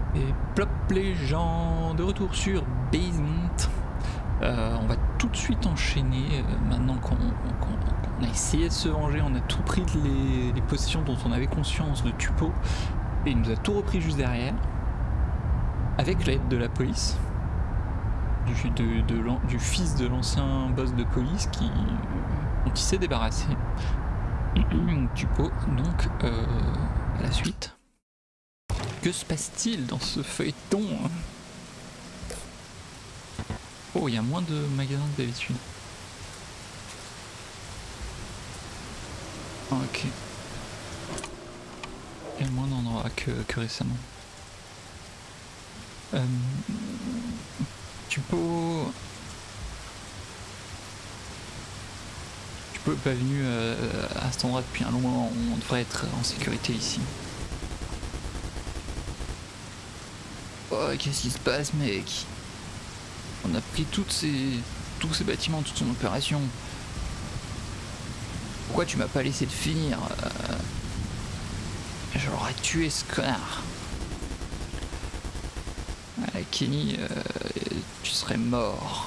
Et plop les gens, de retour sur Basement. On va tout de suite enchaîner, maintenant qu'on a essayé de se venger, on a tout pris les possessions dont on avait conscience de Tupo, et il nous a tout repris juste derrière, avec l'aide de la police, du fils de l'ancien boss de police dont il s'est débarrassé. Tupo, donc, à la suite. Que se passe-t-il dans ce feuilleton? Oh, il y a moins de magasins que d'habitude. Ok. Il y a moins d'endroits que récemment. Tu peux pas venu à cet endroit depuis un long moment, on devrait être en sécurité ici. Oh, qu'est-ce qui se passe, mec? On a pris tous ces bâtiments, toute son opération. Pourquoi tu m'as pas laissé de finir? J'aurais tué ce connard. Kenny, tu serais mort.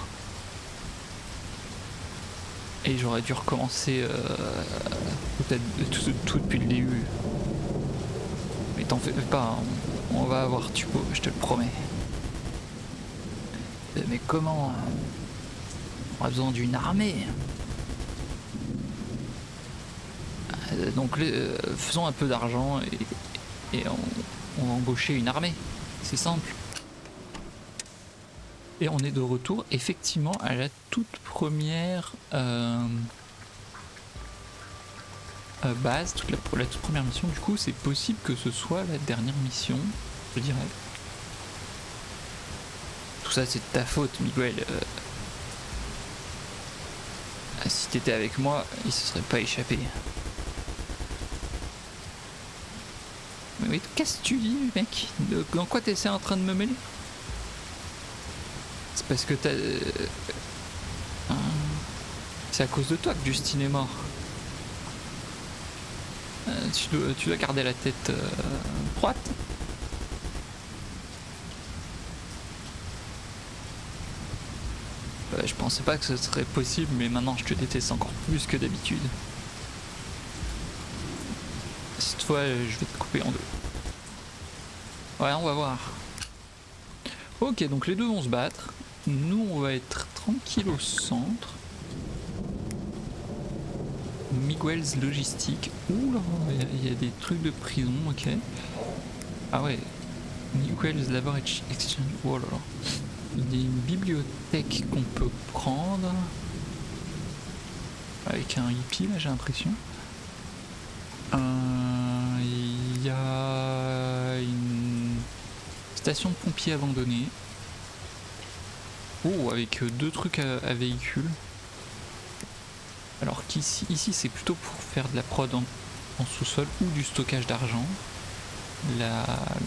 Et j'aurais dû recommencer peut-être tout depuis le début. Mais t'en fais pas, on va avoir Tupo, je te le promets. Mais comment? On a besoin d'une armée. Donc faisons un peu d'argent et on va embaucher une armée. C'est simple. Et on est de retour effectivement à la toute première base, la toute première mission. Du coup, c'est possible que ce soit la dernière mission, je dirais. Tout ça, c'est de ta faute, Miguel. Si t'étais avec moi, il se serait pas échappé. Mais qu'est-ce que tu dis, mec? Dans quoi t'essaies en train de me mêler? C'est parce que t'as... C'est à cause de toi que Justine est mort. Tu dois garder la tête droite. Je pensais pas que ce serait possible, mais maintenant je te déteste encore plus que d'habitude. Cette fois, je vais te couper en deux. Ouais, on va voir. Ok, donc les deux vont se battre. Nous, on va être tranquille au centre. Miguel's logistique. Ouh là, il y a des trucs de prison, ok. Ah ouais. Miguel's Laboratory Exchange. Oh là là. Il y a une bibliothèque qu'on peut prendre. Avec un hippie là, j'ai l'impression. Il y a une station de pompiers abandonnée. Oh, avec deux trucs à véhicule. Alors qu'ici, c'est plutôt pour faire de la prod en sous-sol ou du stockage d'argent. La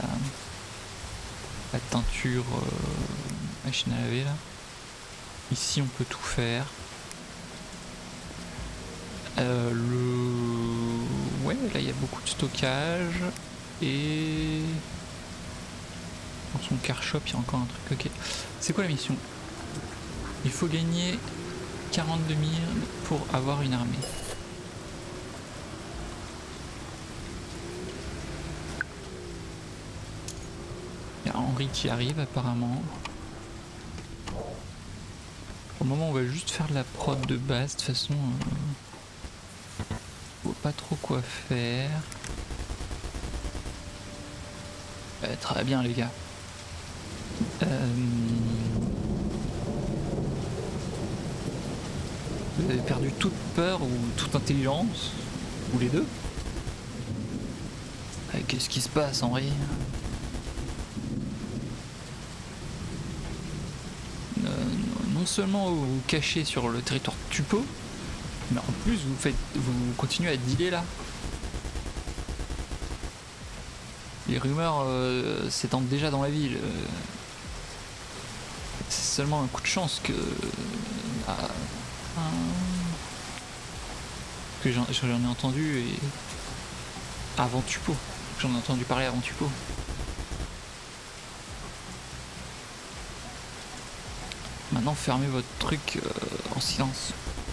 teinture machine à laver là. Ici on peut tout faire. Ouais, là il y a beaucoup de stockage. Et dans son car shop il y a encore un truc. Ok. C'est quoi la mission? Il faut gagner 42 000 pour avoir une armée. Il y a Henri qui arrive apparemment. Pour le moment on va juste faire de la prod de base, de toute façon je vois pas trop quoi faire. Très bien les gars. Vous avez perdu toute peur ou toute intelligence, ou les deux? Qu'est-ce qui se passe, Henri? Non seulement vous vous cachez sur le territoire de Tupo, mais en plus vous continuez à dealer là. Les rumeurs s'étendent déjà dans la ville. C'est seulement un coup de chance que j'en ai entendu et avant Tupo. J'en ai entendu parler avant Tupo. Maintenant, fermez votre truc en silence.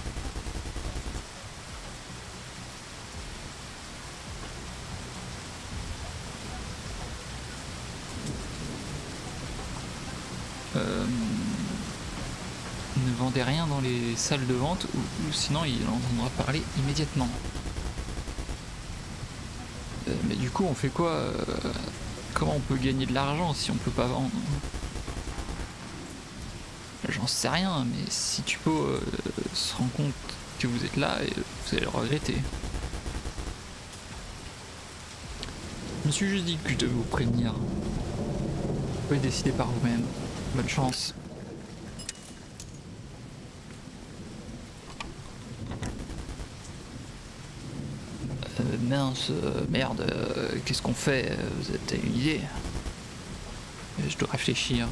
Ne vendez rien dans les salles de vente ou sinon il entendra parler immédiatement. Mais du coup, on fait quoi comment on peut gagner de l'argent si on peut pas vendre? J'en sais rien, mais si Tupo se rend compte que vous êtes là, vous allez le regretter. Je me suis juste dit que je devais vous prévenir. Vous pouvez décider par vous-même. Bonne chance. Mince, merde, qu'est-ce qu'on fait? Vous avez une idée? Je dois réfléchir.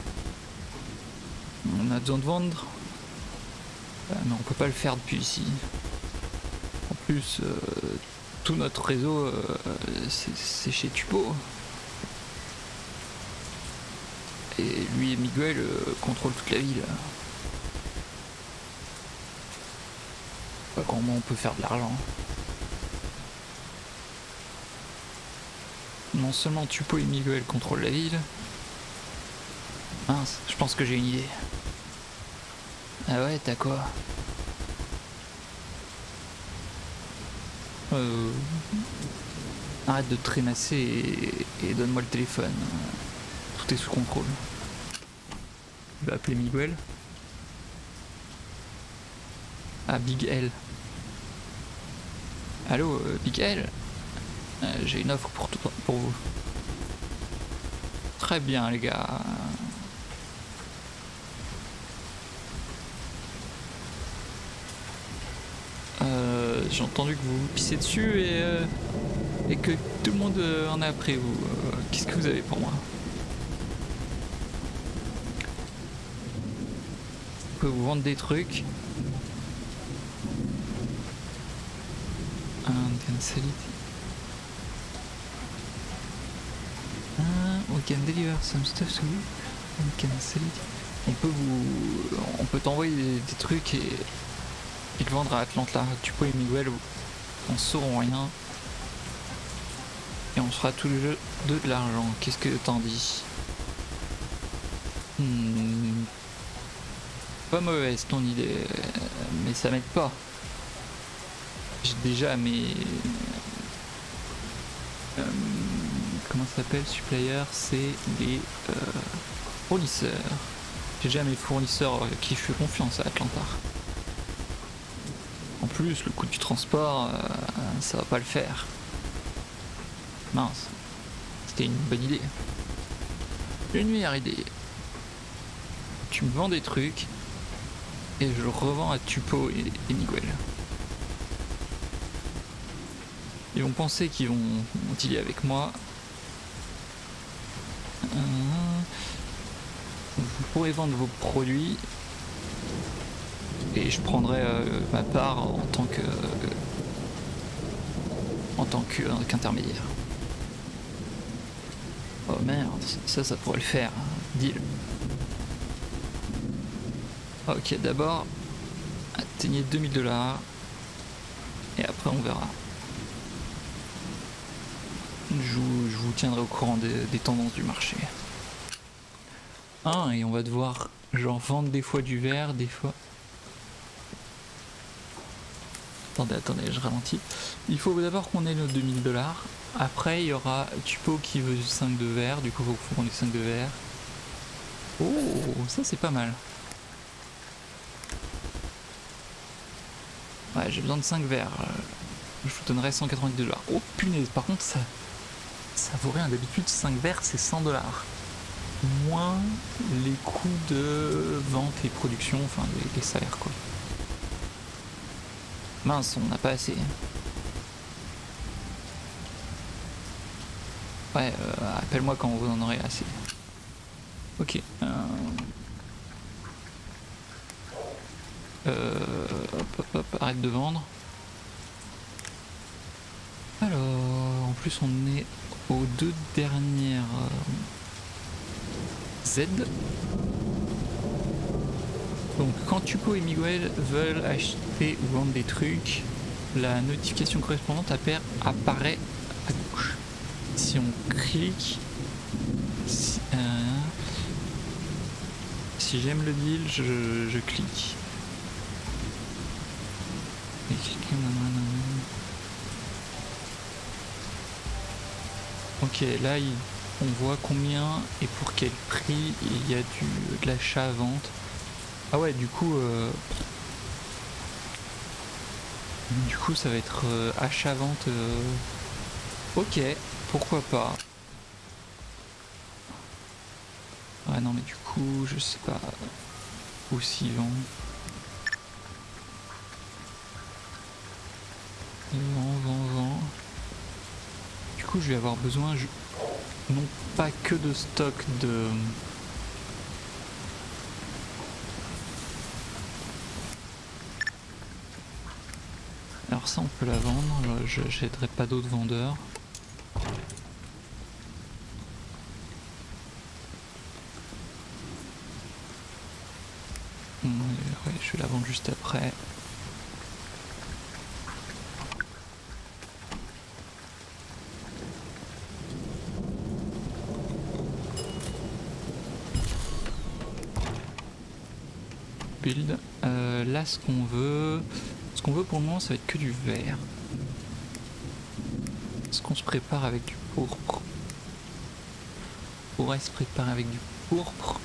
On a besoin de vendre, mais on peut pas le faire depuis ici. En plus, tout notre réseau, c'est chez Tupo. Et lui et Miguel contrôlent toute la ville. Comment on peut faire de l'argent? Non seulement Tupo et Miguel contrôlent la ville. Mince, je pense que j'ai une idée. Ah ouais, t'as quoi? Arrête de te trémasser et donne-moi le téléphone. Tout est sous contrôle. Je vais appeler Miguel. Ah, Big L. Allô, Big L? J'ai une offre pour vous. Très bien, les gars. J'ai entendu que vous vous pissez dessus et que tout le monde en a après vous. Qu'est-ce que vous avez pour moi? Je peux vous vendre des trucs. We can deliver some stuff to you. We can sell it. On peut t'envoyer des trucs et le vendre à Atlanta. Tupo et Miguel on sauront rien. Et on se fera tous les deux de l'argent. Qu'est-ce que t'en dis? Pas mauvaise ton idée, mais ça m'aide pas. J'ai déjà mes... comment ça s'appelle? Supplier, c'est les fournisseurs. J'ai déjà mes fournisseurs qui je fais confiance à Atlanta. En plus, le coût du transport, ça va pas le faire. Mince, c'était une bonne idée. Une meilleure idée. Tu me vends des trucs et je le revends à Tupo et Miguel. Ils vont penser qu'ils vont dealer avec moi. Vous pourrez vendre vos produits et je prendrai ma part en tant qu'intermédiaire. Oh merde, ça pourrait le faire. Deal. Ok, d'abord, atteignez 2000 $ et après on verra. Je vous tiendrai au courant des tendances du marché. Et on va devoir genre vendre des fois du verre, des fois... Attendez, je ralentis. Il faut d'abord qu'on ait nos 2000 $. Après, il y aura Tupo qui veut 5 de verre, du coup il faut qu'on ait 5 de verre. Oh, ça c'est pas mal. Ouais, j'ai besoin de 5 verres. Je vous donnerai 190 $. Oh punaise, par contre ça vaut rien. D'habitude 5 verres c'est 100 $. Moins les coûts de vente et production, enfin les salaires quoi. Mince, on n'a pas assez. Ouais, appelle-moi quand vous en aurez assez. Ok. Hop, arrête de vendre. Alors, en plus on est aux 2 dernières Z. Donc quand Tupo et Miguel veulent acheter ou vendre des trucs, la notification correspondante apparaît à gauche. Si on clique, si j'aime le deal, je clique. Et cliquer, ok, là on voit combien et pour quel prix il y a de l'achat à vente. Ah ouais, du coup ça va être achat-vente. Ok, pourquoi pas. Ah non mais du coup je sais pas où s'y vend. Vend. Du coup je vais avoir besoin non pas que de stock de... Alors ça on peut la vendre, j'aiderai pas d'autres vendeurs. Ouais, je vais la vendre juste après. Build. Là ce qu'on veut pour le moment ça va être que du vert. Est-ce qu'on se prépare avec du pourpre? On pourrait se préparer avec du pourpre.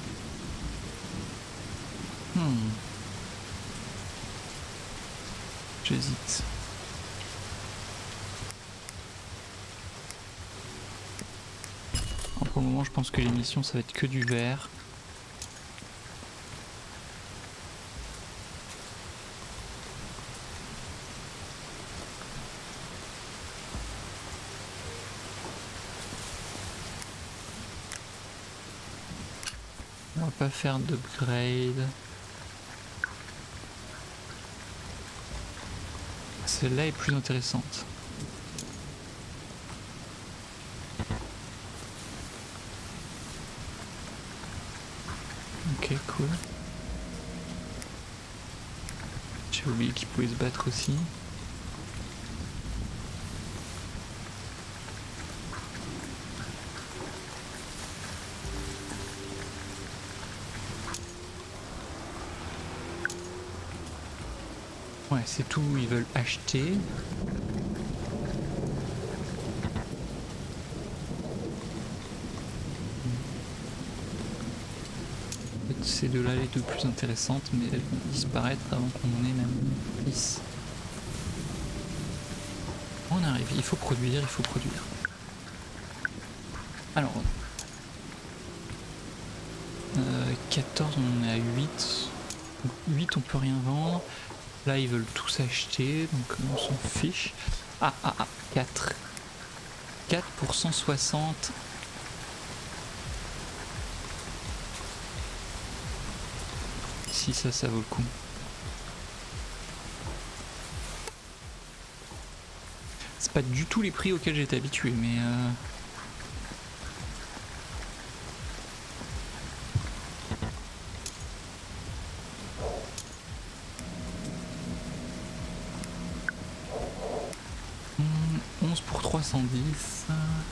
J'hésite. Pour le moment je pense que l'émission ça va être que du vert. On va pas faire d'upgrade. Celle-là est plus intéressante. Ok, cool. J'ai oublié qu'il pouvait se battre aussi. Ouais, c'est tout, ils veulent acheter. Ces deux-là, les deux plus intéressantes, mais elles vont disparaître avant qu'on en ait même 10. On arrive, il faut produire, il faut produire. Alors, 14, on est à 8. Donc 8, on peut rien vendre. Là, ils veulent tous acheter, donc on s'en fiche. 4. 4 pour 160. Si ça vaut le coup. C'est pas du tout les prix auxquels j'étais habitué, mais... 11 pour 310.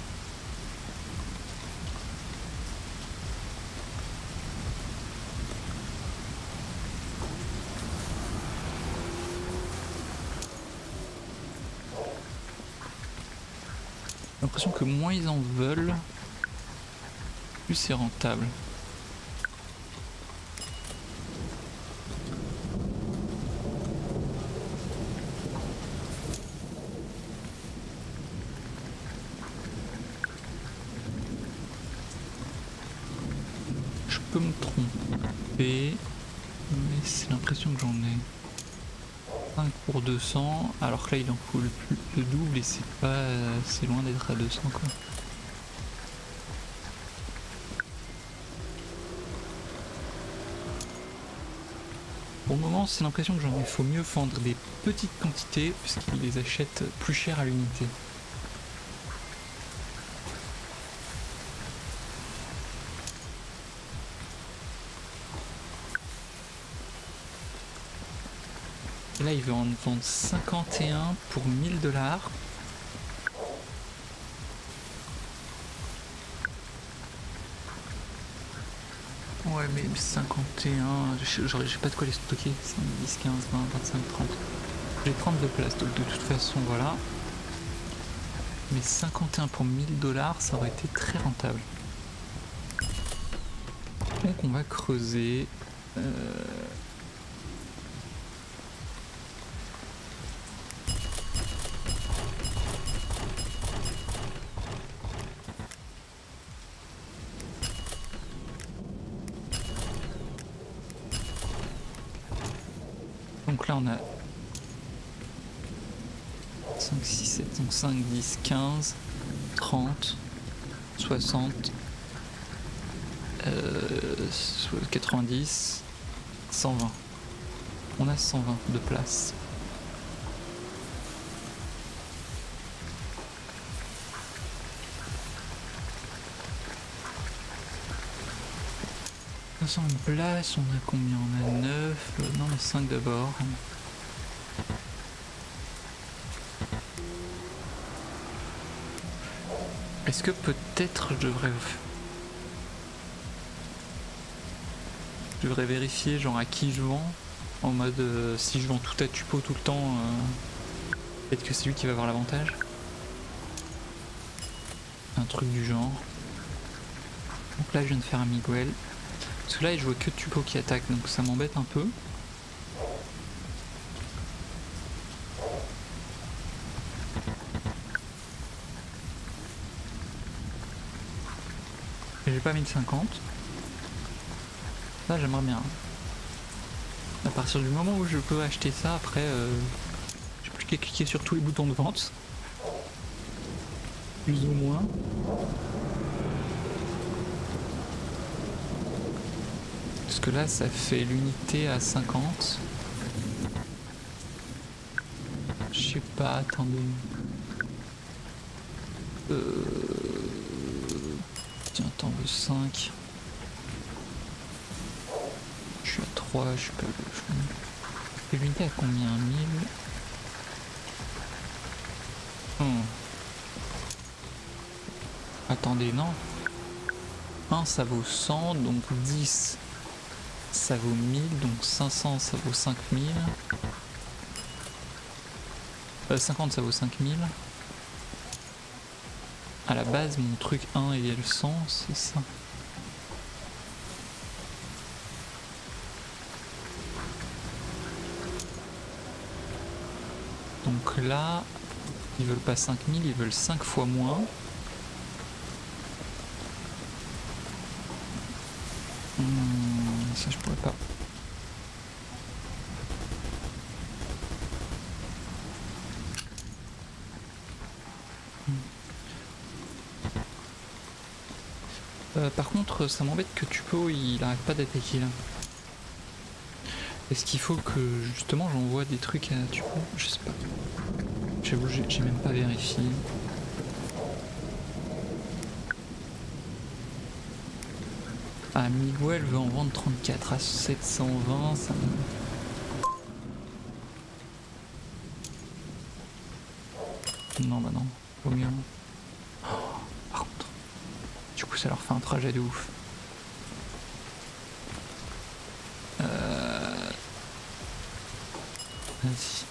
J'ai l'impression que moins ils en veulent, plus c'est rentable. Je peux me tromper, mais c'est l'impression que j'en ai 5 pour 200, alors que là il en faut le double et c'est pas, c'est loin d'être à 200 quoi. Pour le moment c'est l'impression que j'en ai, il faut mieux vendre des petites quantités puisqu'ils les achètent plus cher à l'unité. Et là il veut en vendre 51 pour 1000 $. Ouais mais 51, j'ai pas de quoi les stocker, 5, 10, 15, 20, 25, 30. J'ai 32 places donc de toute façon voilà. Mais 51 pour 1000 $, ça aurait été très rentable. Donc on va creuser. Donc là on a 5, 6, 7, donc 5, 10, 15, 30, 60, 90, 120. On a 120 de place. Une place, on a combien? On a 9, non mais 5 d'abord. Est-ce que peut-être je devrais vérifier genre à qui je vends, en mode si je vends tout à Tupo tout le temps, peut-être que c'est lui qui va avoir l'avantage. Un truc du genre. Donc là je viens de faire un Miguel. Parce que là je vois que Tupo qui attaque, donc ça m'embête un peu. J'ai pas 1050. Là j'aimerais bien. À partir du moment où je peux acheter ça, après j'ai plus qu'à cliquer sur tous les boutons de vente. Plus ou moins. Parce que là ça fait l'unité à 50. Je sais pas, attendez. Tiens, attends, le 5. Je suis à 3, je suis pas... Et l'unité à combien? 1000. Attendez, non. 1 ça vaut 100, donc 10 ça vaut 1000, donc 500 ça vaut 5000. 50 ça vaut 5000. À la base mon truc 1 égale 100, c'est ça. Donc là, ils veulent pas 5000, ils veulent 5 fois moins. Ça je pourrais pas. Par contre, ça m'embête que Tupo il arrête pas d'attaquer là. Est-ce qu'il faut que justement j'envoie des trucs à Tupo? Je sais pas. J'avoue, j'ai même pas vérifié. Ah, Miguel veut en vendre 34 à 720, ça me... Non, bah non, vaut mieux. Oh, par contre, du coup ça leur fait un trajet de ouf. Vas-y.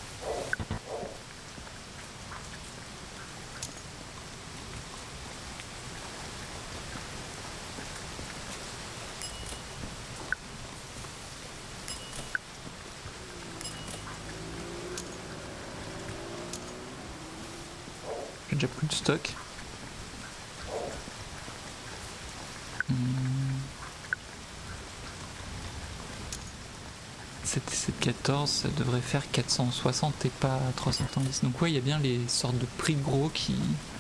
J'ai déjà plus de stock. C'était 714, ça devrait faire 460 et pas 370. Donc ouais, il y a bien les sortes de prix gros qui...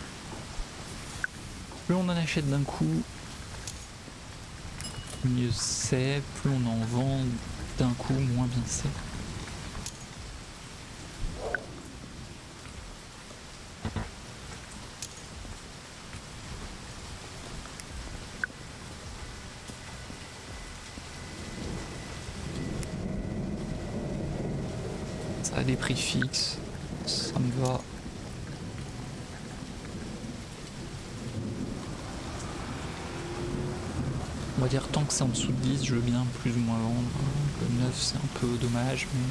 Plus on en achète d'un coup, mieux c'est. Plus on en vend d'un coup, moins bien c'est. Ça a des prix fixes, ça me va. On va dire tant que c'est en dessous de 10, je veux bien plus ou moins vendre. Le 9 c'est un peu dommage, mais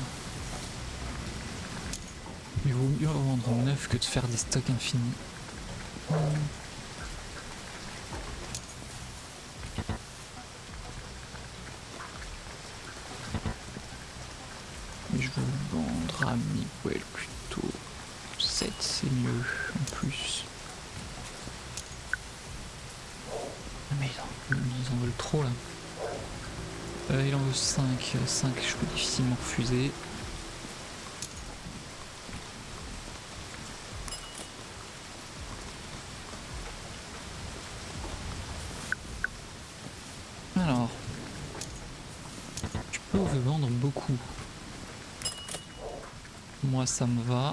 il vaut mieux vendre 9 que de faire des stocks infinis. Mais je veux vendre à Miguel plutôt. 7 c'est mieux en plus. Mais ils en veulent trop là. Il en veut 5. 5 je peux difficilement refuser. Alors, tu peux vendre beaucoup. Moi ça me va.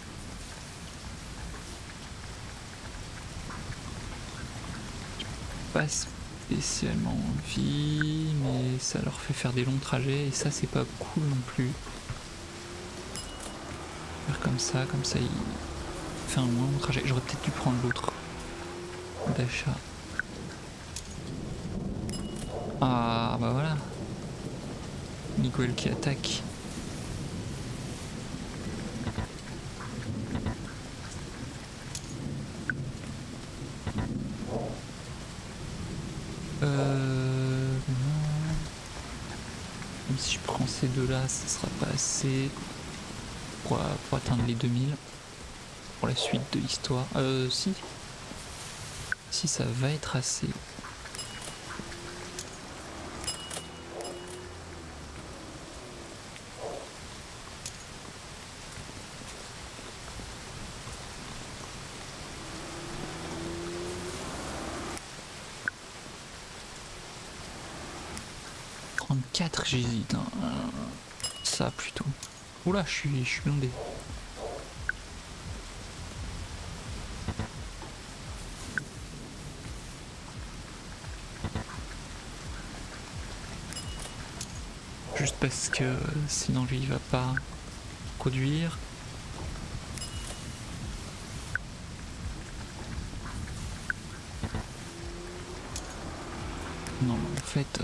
Pas spécialement envie, mais ça leur fait faire des longs trajets et ça c'est pas cool non plus. Faire comme ça il fait un moins long trajet. J'aurais peut-être dû prendre l'autre d'achat. Ah bah voilà. Miguel qui attaque. Même si je prends ces deux-là, ça sera pas assez pour atteindre les 2000 pour la suite de l'histoire. Si. Si, ça va être assez. J'hésite, hein. Ça plutôt. Oula, je suis blindé. Juste parce que sinon lui il va pas produire. Non, mais en fait.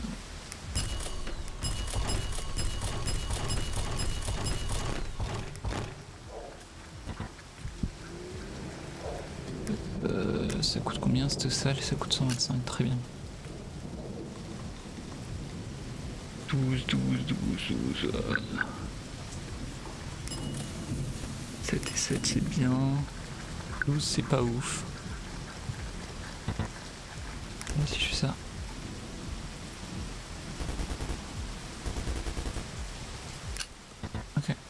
Ça coûte combien cette salle? Ça coûte 125, très bien. 12. 7 et 7 c'est bien. 12 c'est pas ouf. Moi si je fais ça. Ok.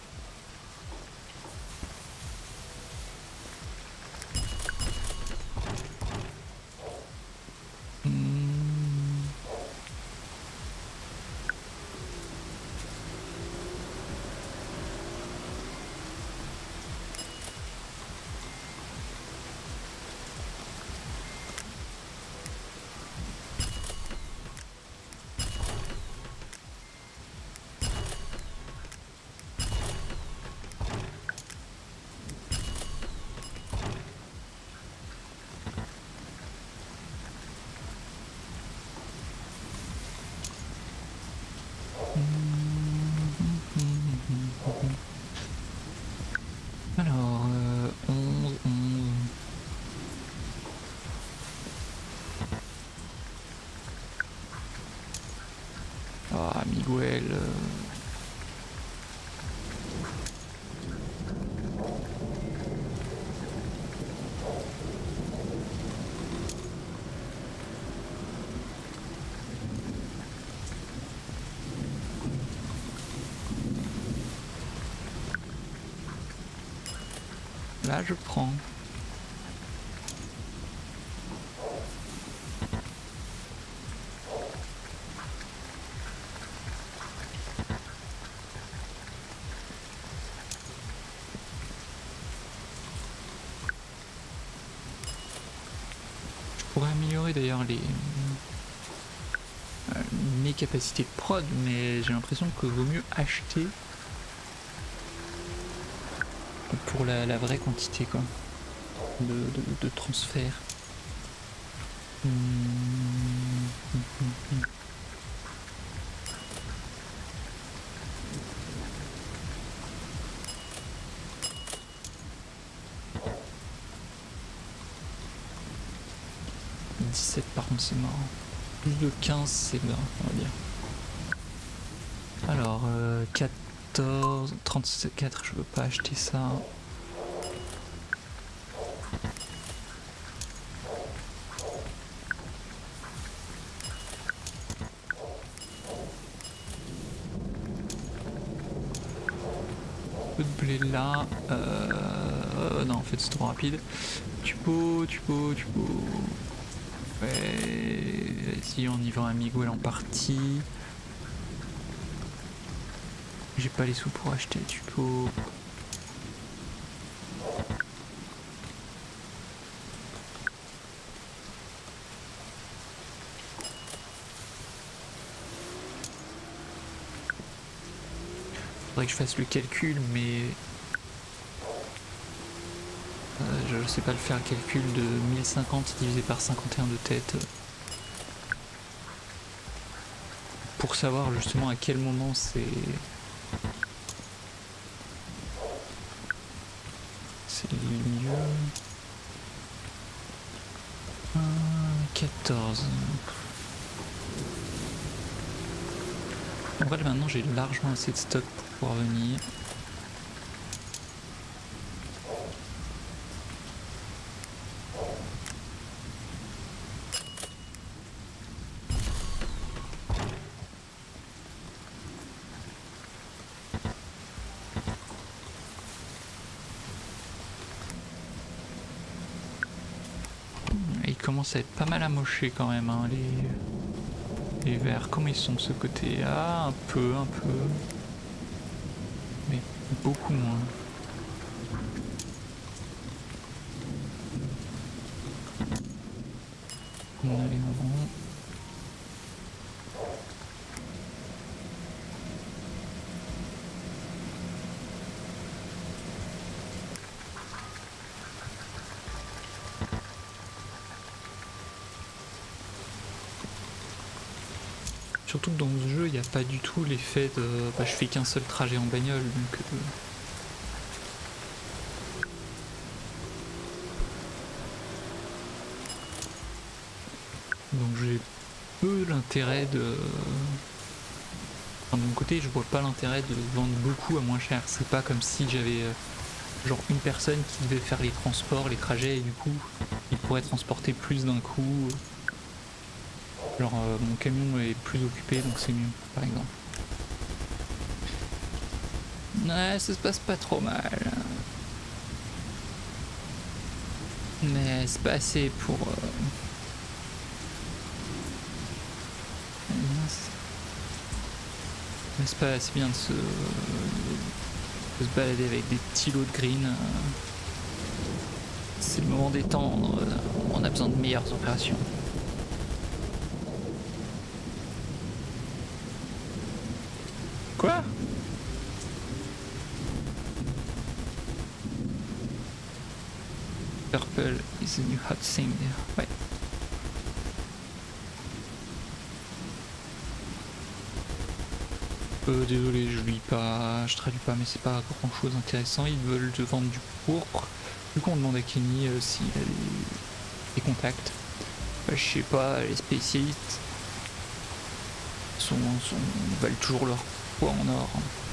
Alors, 11. Ah, Miguel. Là, je prends. Je pourrais améliorer d'ailleurs mes capacités de prod, mais j'ai l'impression que vaut mieux acheter pour la vraie quantité quoi de transfert. 17 par contre c'est marrant. Plus de 15 c'est bien on va dire. Alors 14, 34 je veux pas acheter ça. Peu de blé là. Non en fait c'est trop rapide. Tu peux. Ouais, si on y va un Miguel en partie. J'ai pas les sous pour acheter du pot. Faudrait que je fasse le calcul mais je sais pas le faire le calcul de 1050 divisé par 51 de tête. Pour savoir justement à quel moment c'est le mieux. 14. En vrai maintenant j'ai largement assez de stock pour pouvoir venir. Il commence à être pas mal amoché quand même hein, les verts. Comment ils sont de ce côté? Ah un peu. Mais beaucoup moins. On a les marrons. Surtout que dans ce jeu, il n'y a pas du tout l'effet de je fais qu'un seul trajet en bagnole, donc j'ai peu l'intérêt de... Enfin, de mon côté, je vois pas l'intérêt de vendre beaucoup à moins cher. C'est pas comme si j'avais genre une personne qui devait faire les transports, les trajets, et du coup, il pourrait transporter plus d'un coup. Genre mon camion est plus occupé donc c'est mieux par exemple. Ouais ça se passe pas trop mal. Mais c'est pas assez pour... Mais c'est pas assez bien de se balader avec des petits lots de green. C'est le moment d'étendre, on a besoin de meilleures opérations. Quoi? Purple is a new hot thing. Ouais. Désolé, je lis pas, je traduis pas, mais c'est pas grand chose intéressant. Ils veulent te vendre du pourpre. Du coup, on demande à Kenny s'il a des contacts. Je sais pas, les spécialistes valent toujours leur poids en or.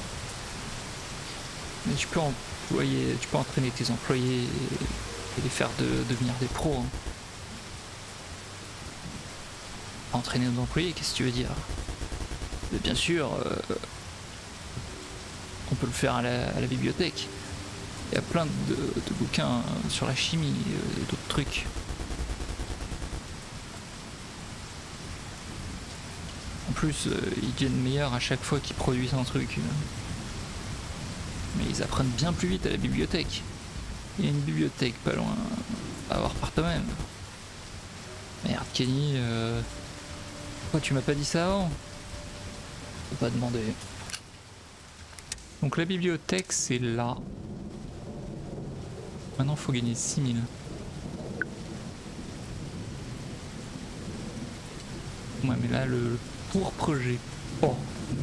Mais tu peux entraîner tes employés et les faire devenir des pros. Hein. Entraîner nos employés, qu'est-ce que tu veux dire? Mais bien sûr, on peut le faire à la bibliothèque. Il y a plein de bouquins sur la chimie et d'autres trucs. En plus, ils deviennent meilleurs à chaque fois qu'ils produisent un truc. Mais ils apprennent bien plus vite à la bibliothèque. Il y a une bibliothèque pas loin à avoir par toi-même. Merde, Kenny, pourquoi tu m'as pas dit ça avant? Faut pas demander. Donc la bibliothèque c'est là. Maintenant faut gagner 6000. Ouais mais là le pour projet. Oh.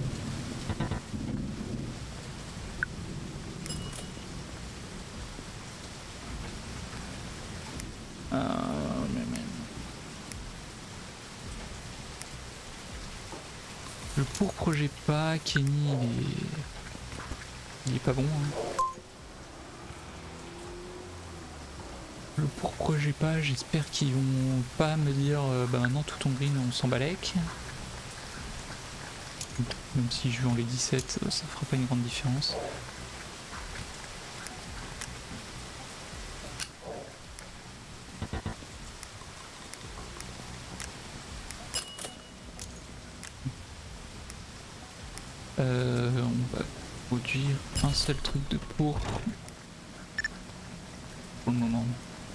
Le pour projet pas, Kenny il est pas bon. Hein. Le pour projet pas, j'espère qu'ils vont pas me dire bah maintenant tout ton green on s'en balèque. Même si je vais en les 17, ça fera pas une grande différence. On va produire un seul truc de pourpre pour le moment.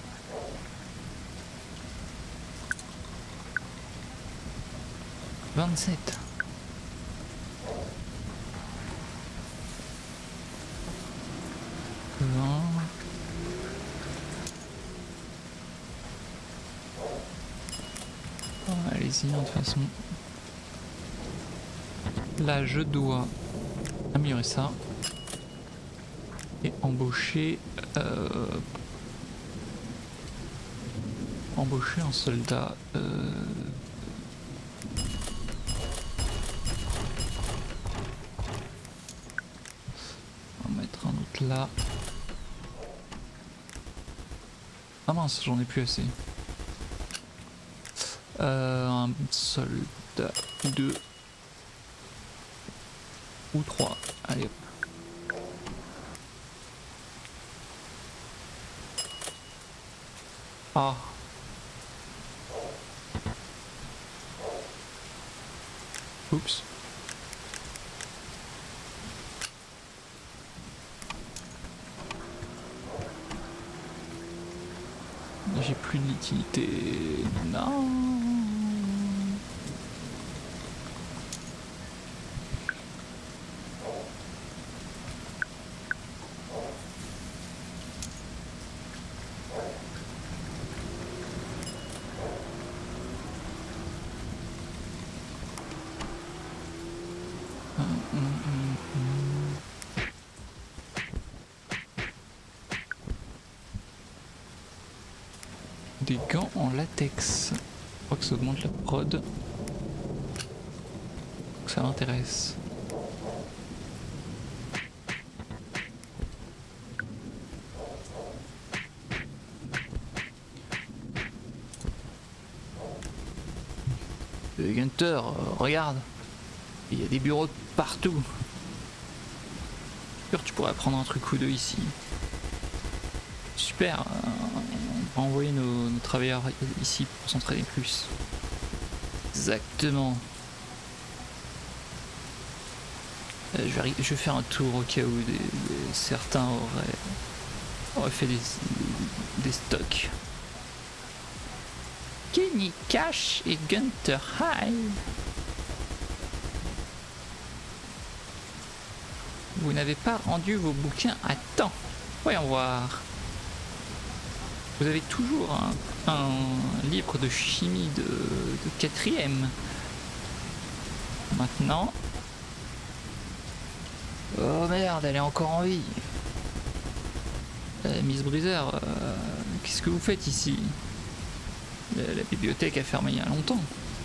« 27 ». Allez-y, de toute façon. Là, je dois améliorer ça et embaucher un soldat. On va mettre un autre là. Ah mince, j'en ai plus assez. Un soldat, 2 ou 3. Allez hop. Ah. Oups. J'ai plus de liquidité. Non. Des gants en latex. Je crois que ça augmente la prod. Donc ça m'intéresse. Gunter, regarde. Il y a des bureaux partout. Sûr, tu pourrais prendre un truc ou deux ici. Super. On va envoyer nos travailleurs ici pour s'entraîner plus. Exactement. Je vais faire un tour au cas où certains auraient fait des stocks. Kenny Cash et Gunter High. Vous n'avez pas rendu vos bouquins à temps. Voyons voir. Vous avez toujours un livre de chimie de 4e. Maintenant. Oh merde, elle est encore en vie. Miss Bruiser, qu'est-ce que vous faites ici? La bibliothèque a fermé il y a longtemps.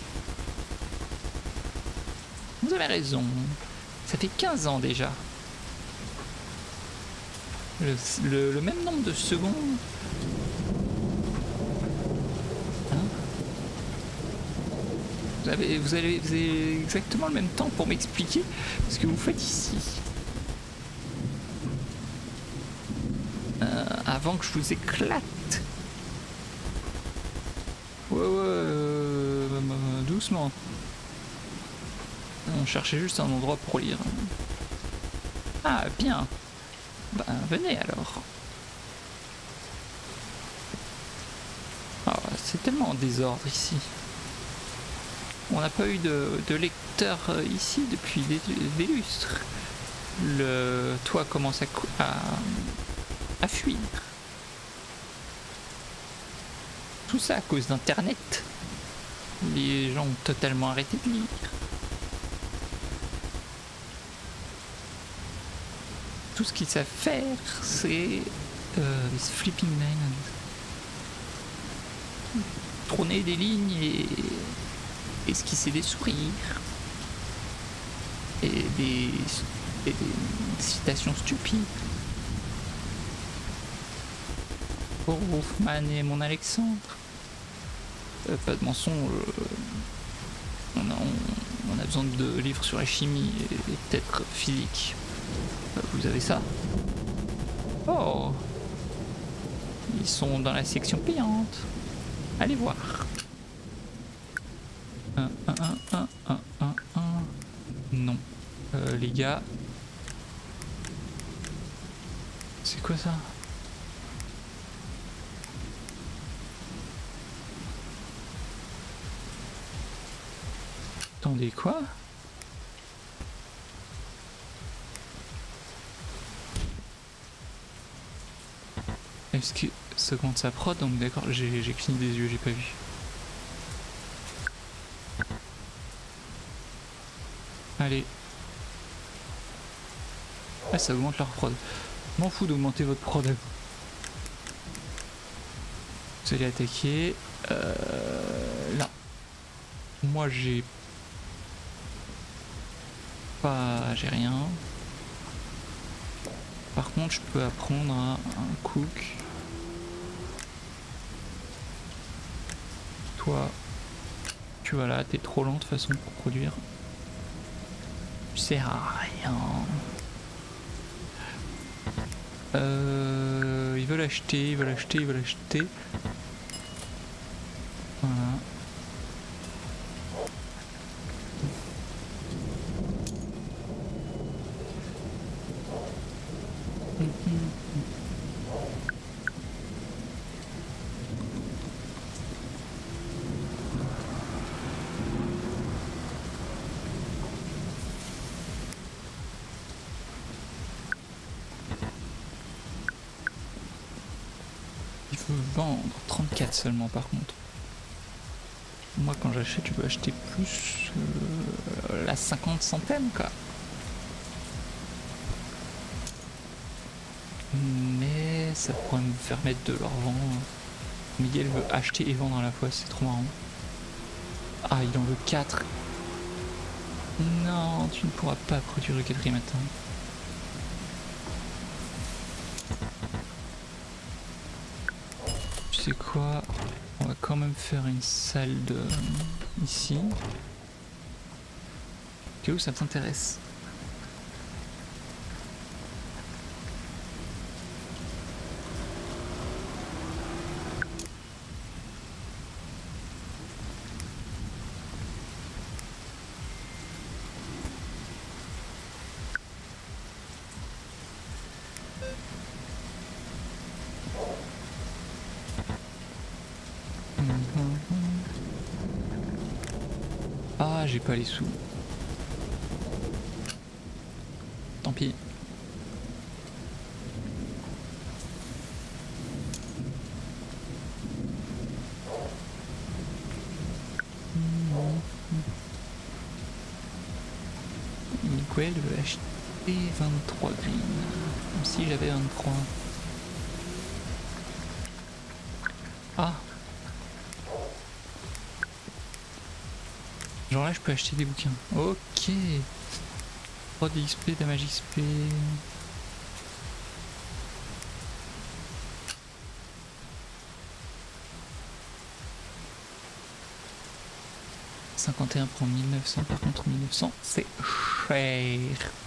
Vous avez raison. Ça fait 15 ans déjà. Le même nombre de secondes. Hein? Vous avez exactement le même temps pour m'expliquer ce que vous faites ici. Avant que je vous éclate. Ouais, doucement. On cherchait juste un endroit pour lire. Ah, bien. Ben, venez alors. Ah, c'est tellement en désordre ici. On n'a pas eu de lecteur ici depuis des lustres. Le toit commence à fuir. Tout ça à cause d'internet. Les gens ont totalement arrêté de lire. Tout ce qu'ils savent faire, c'est Flipping Island. Tourner des lignes et esquisser des sourires. Et des citations stupides. Pour Wolfman et mon Alexandre. Pas de mensonge. On a besoin de livres sur la chimie et peut-être physique. Vous avez ça? Oh! Ils sont dans la section payante. Allez voir. Non. Les gars. C'est quoi ça? Attendez, quoi? Est-ce que ça augmente sa prod? Donc d'accord, j'ai cligné des yeux, j'ai pas vu. Allez. Ah, ça augmente leur prod. M'en fous d'augmenter votre prod. Vous allez attaquer. Là. Moi j'ai pas... j'ai rien. Par contre je peux apprendre à un cook. Toi, tu vois là, t'es trop lent de façon pour produire. Tu sers à rien. Ils veulent acheter, ils veulent acheter, ils veulent acheter. Voilà. Vendre 34 seulement par contre. Moi quand j'achète je peux acheter plus la 50 centimes quoi. Mais ça pourrait me permettre de leur vendre. Miguel veut acheter et vendre à la fois, c'est trop marrant. Ah il en veut 4. Non, tu ne pourras pas produire le quatrième matin. Tu sais quoi? On va quand même faire une salle de... ici. Que où ça t'intéresse? Ah, j'ai pas les sous. Tant pis. Miguel veut acheter 23 green. Comme si j'avais 23. Ah. Genre là je peux acheter des bouquins. Ok. Prod XP, damage XP. « 51 pour 1900, par contre 1900 c'est cher.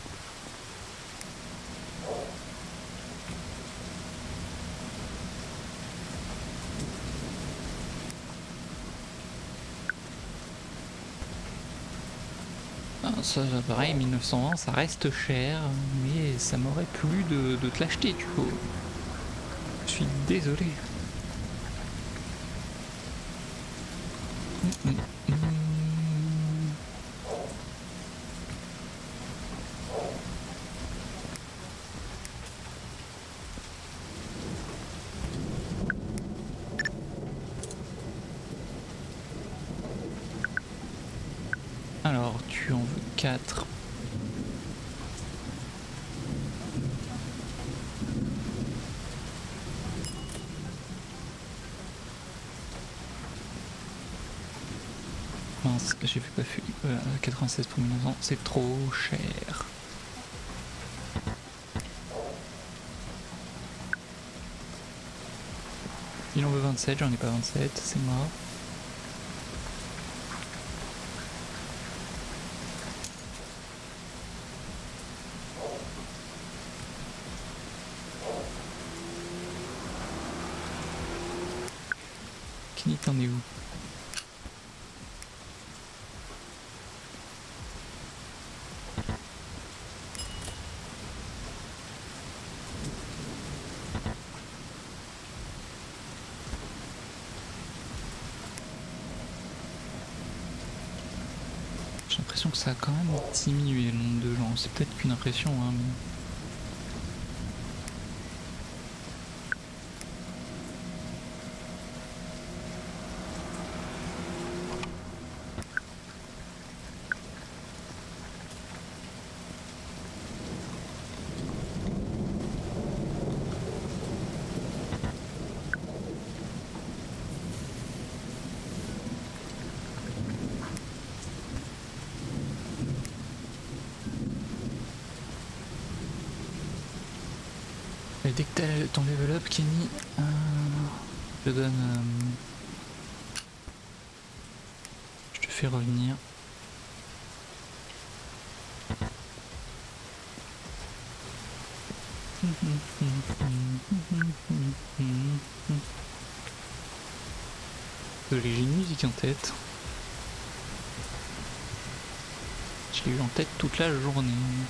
Ça pareil, 1920 ça reste cher, mais ça m'aurait plu de te l'acheter du coup. Je suis désolé. Alors, tu en veux 4. Mince, j'ai vu pas fait. 96 pour 1900, c'est trop cher. Il en veut 27, j'en ai pas 27, c'est mort. Kenny, t'en es où? J'ai l'impression que ça a quand même diminué le nombre de gens. C'est peut-être qu'une impression, hein, mais... Et dès que t'as ton level up, Kenny, je te donne... je te fais revenir. J'ai une musique en tête. Je l'ai eu en tête toute la journée.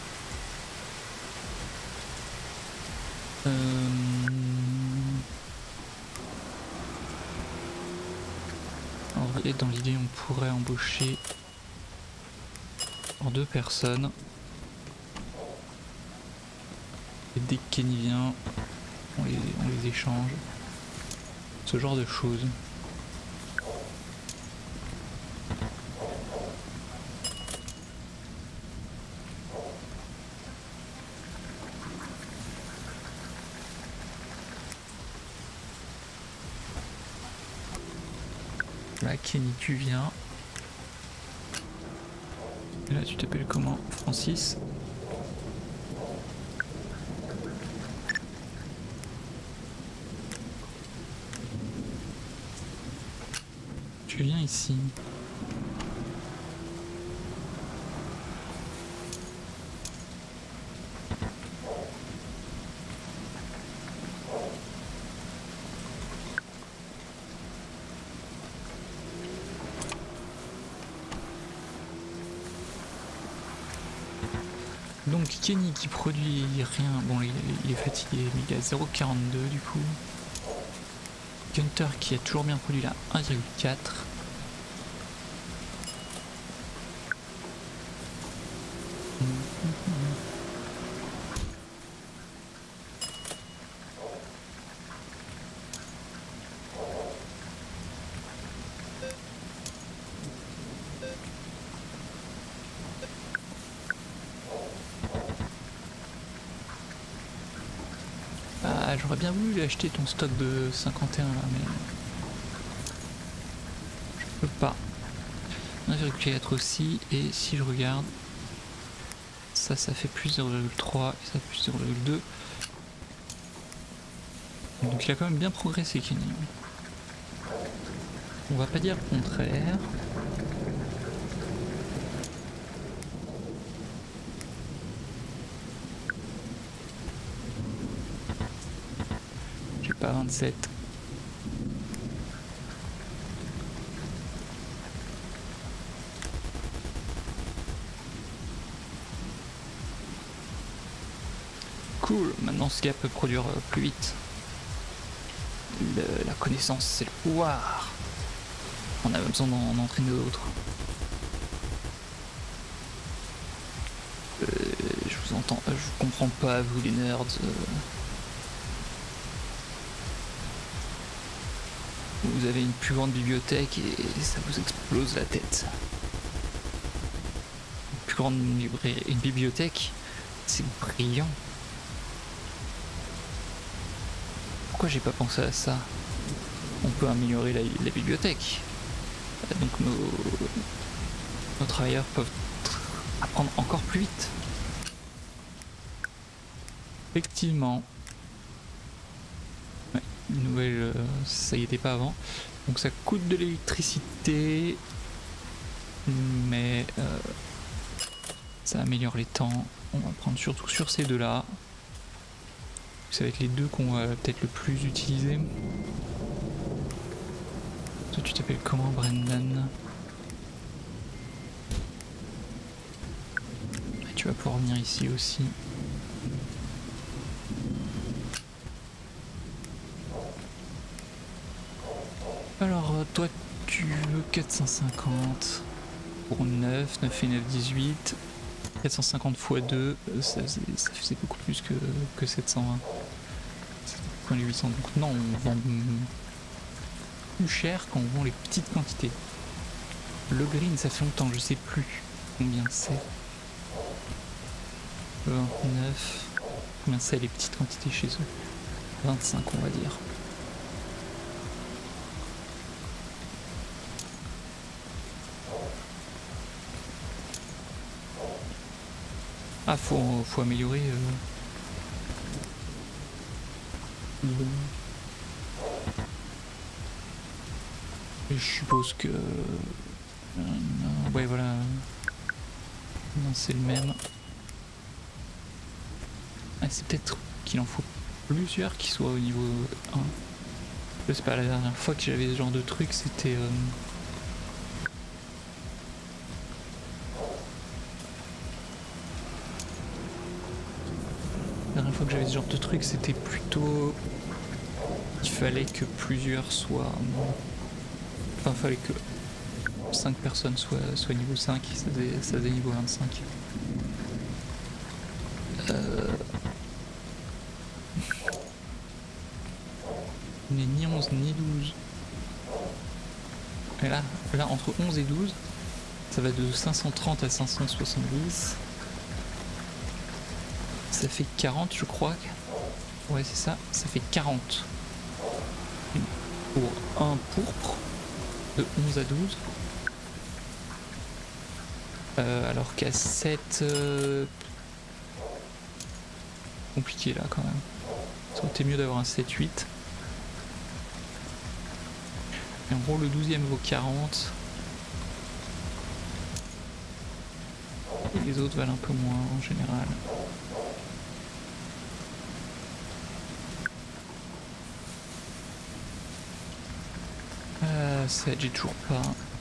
En vrai, dans l'idée, on pourrait embaucher en 2 personnes. Et dès que Kenny vient, on les échange. Ce genre de choses. Là, Kenny, tu viens. Et là, tu t'appelles comment? Francis? Tu viens ici. Donc Kenny qui produit rien, bon il est fatigué mais il est à 0,42 du coup. Gunter qui a toujours bien produit là 1,4. J'aurais bien voulu acheter ton stock de 51 là, mais je peux pas. 1,4 aussi, et si je regarde, ça fait plus 0,3 et ça plus 0,2. Donc il a quand même bien progressé, Kenny. On va pas dire le contraire. J'ai pas 27. Cool, maintenant ce gars peut produire plus vite. La connaissance, c'est le pouvoir. On a besoin d'en entraîner d'autres. Je vous entends, je vous comprends pas, vous les nerds. Vous avez une plus grande bibliothèque et ça vous explose la tête. plus grande une bibliothèque. C'est brillant. Pourquoi j'ai pas pensé à ça? On peut améliorer la bibliothèque. Donc nos travailleurs peuvent apprendre encore plus vite. Effectivement. Ouais, une nouvelle, ça y était pas avant. Donc ça coûte de l'électricité, mais ça améliore les temps. On va prendre surtout sur ces deux-là. Ça va être les deux qu'on va peut-être le plus utiliser. Toi tu t'appelles comment, Brendan? Et tu vas pouvoir venir ici aussi. Alors toi tu veux 450 pour 9 et 9, 18. 450 x 2, ça faisait beaucoup plus que 720. C'est 800. Donc non, on vend plus cher quand on vend les petites quantités. Le green, ça fait longtemps, je sais plus combien c'est. 29. Combien c'est les petites quantités chez eux? 25 on va dire. Ah, faut améliorer. Et je suppose que. Ouais, voilà. Non, c'est le même. Ah, c'est peut-être qu'il en faut plusieurs qui soient au niveau 1. Je sais pas, la dernière fois que j'avais ce genre de truc, c'était. La dernière fois que j'avais ce genre de truc, c'était plutôt. Il fallait que plusieurs soient. Enfin, il fallait que 5 personnes soient niveau 5, ça faisait niveau 25. On n'est ni 11 ni 12. Et là, entre 11 et 12, ça va de 530 à 570. Ça fait 40, je crois. Ouais, c'est ça. Ça fait 40. Pour un pourpre. De 11 à 12. Alors qu'à 7... compliqué là quand même. Ça aurait été mieux d'avoir un 7-8. Et en gros le 12e vaut 40. Et les autres valent un peu moins en général. Ça j'ai toujours pas.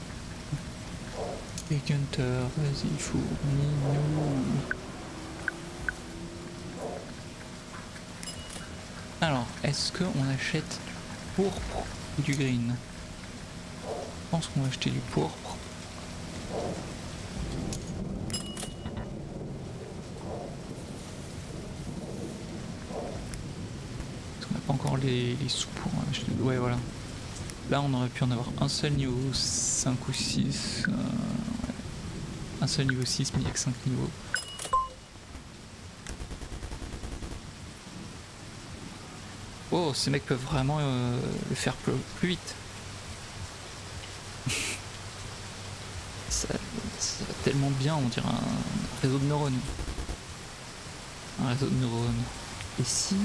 Les Gunter, vas-y, fournis-nous. Alors, est-ce qu'on achète pourpre ou du green? Je pense qu'on va acheter du pourpre. Parce qu'on n'a pas encore les sous pour acheter. Ouais, voilà. Là, on aurait pu en avoir un seul niveau 5 ou 6. Ouais. Un seul niveau 6, mais il n'y a que 5 niveaux. Oh, ces mecs peuvent vraiment le faire plus vite. ça va tellement bien, on dirait un réseau de neurones. Un réseau de neurones. Et si...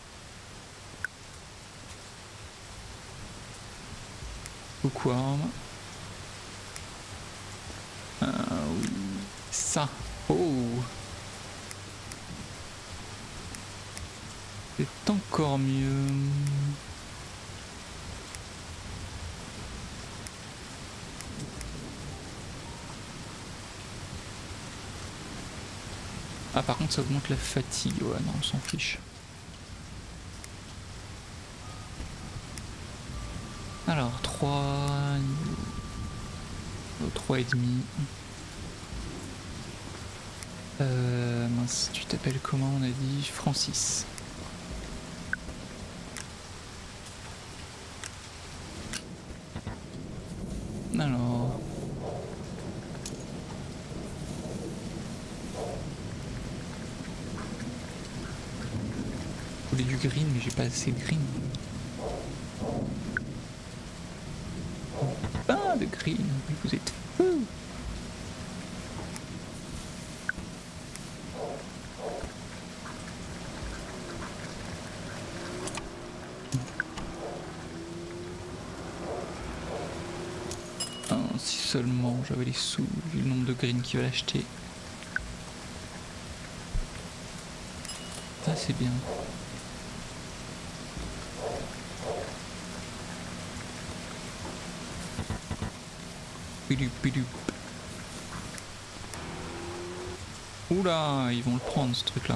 Ou quoi? Oui. Ça. Oh. C'est encore mieux. Ah, par contre ça augmente la fatigue. Ouais, non, on s'en fiche. Alors 3 et demi. Mince, tu t'appelles comment? On a dit Francis. Alors voulais du green, mais j'ai pas assez de green. Pas de green, vous êtes fous. Si seulement j'avais les sous, vu le nombre de green qui va l'acheter. Ça c'est bien. Oula, ils vont le prendre ce truc là.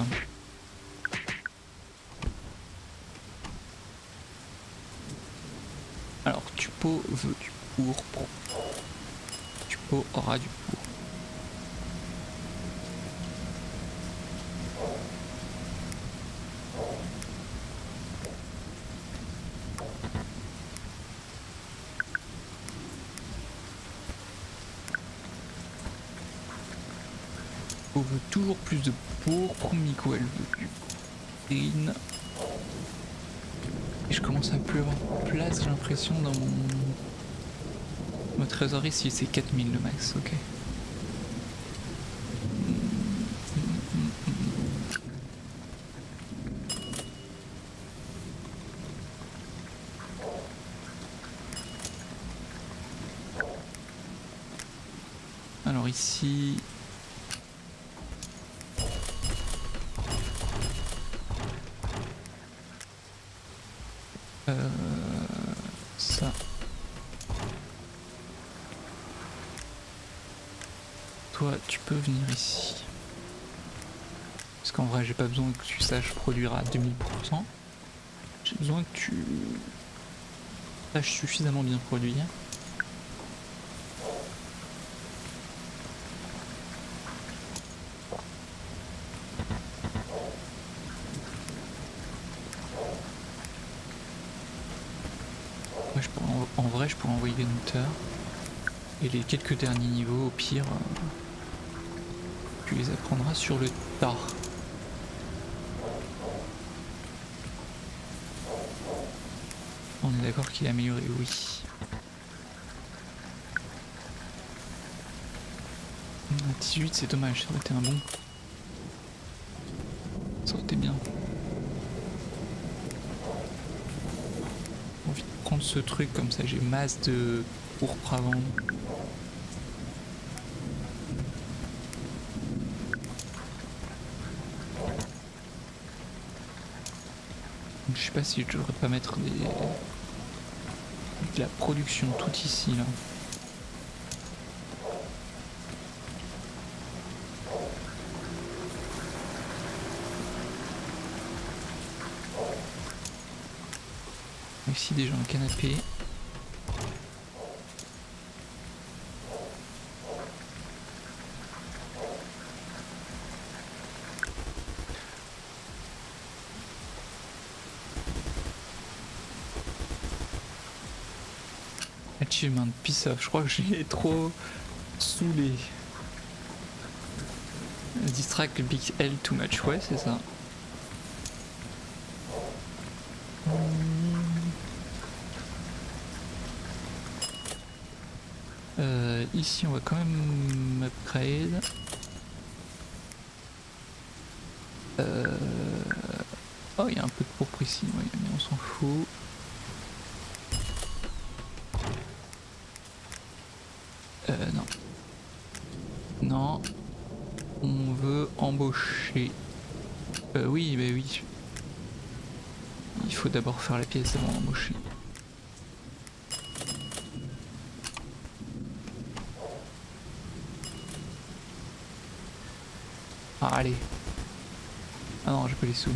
Alors Tupo veut du pourpre. Tupo aura du pourpre. On veut toujours plus de pourpre, Miko elle veut du green. Et je commence à plus avoir de place, j'ai l'impression, dans ma trésorerie. Si c'est 4000 le max, ok. Alors ici... ça. Toi, tu peux venir ici. Parce qu'en vrai, j'ai pas besoin que tu saches produire à 2000%. J'ai besoin que tu saches suffisamment bien produire. En vrai, je pourrais envoyer des noteurs. Et les quelques derniers niveaux, au pire, tu les apprendras sur le tard. On est d'accord qu'il est amélioré, oui. 18, c'est dommage, ça aurait été un bon. Ça aurait été bien. J'ai envie de prendre ce truc comme ça, j'ai masse de pourpre à vendre. Je sais pas si je devrais pas mettre de la production tout ici là. Ici déjà un canapé. Achievement piece off, je crois que j'ai trop saoulé. Distract Big L too much, ouais c'est ça. Ici on va quand même upgrade. Oh il y a un peu de pourpre ici, ouais, mais on s'en fout. Non. Non. On veut embaucher. Oui, mais oui. Il faut d'abord faire la pièce avant d'embaucher. Ah, allez. Ah non, j'ai pas les sous.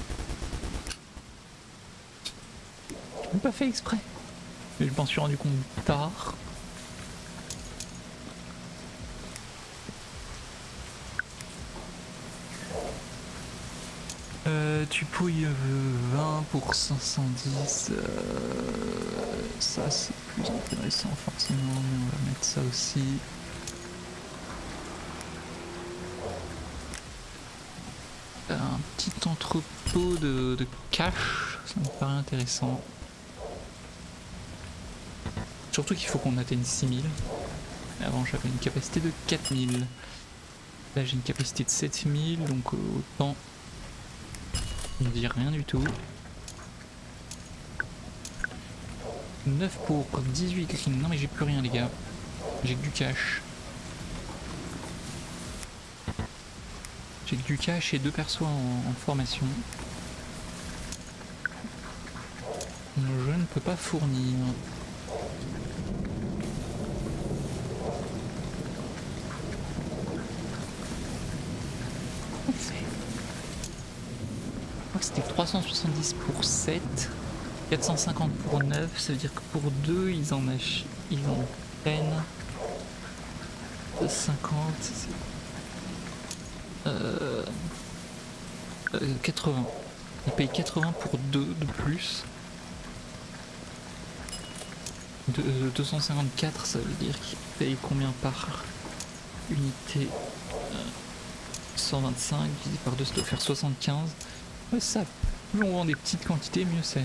Je l'ai pas fait exprès. Mais je m'en suis rendu compte tard. Tu pouilles 20 pour 510. Ça c'est plus intéressant forcément, mais on va mettre ça aussi. Un petit entrepôt de cash, ça me paraît intéressant. Surtout qu'il faut qu'on atteigne 6000. Avant j'avais une capacité de 4000. Là j'ai une capacité de 7000, donc autant on ne dit rien du tout. 9 pour 18 green. Non mais j'ai plus rien les gars. J'ai que du cash. J'ai que du cash et 2 persos en formation. Je ne peux pas fournir. C'était 370 pour 7, 450 pour 9, ça veut dire que pour 2 ils en prennent 50, 80. Ils payent 80 pour 2 de plus. 254, ça veut dire qu'ils payent combien par unité? 125 divisé par 2, ça doit faire 75. Ouais, ça, plus on vend des petites quantités, mieux c'est.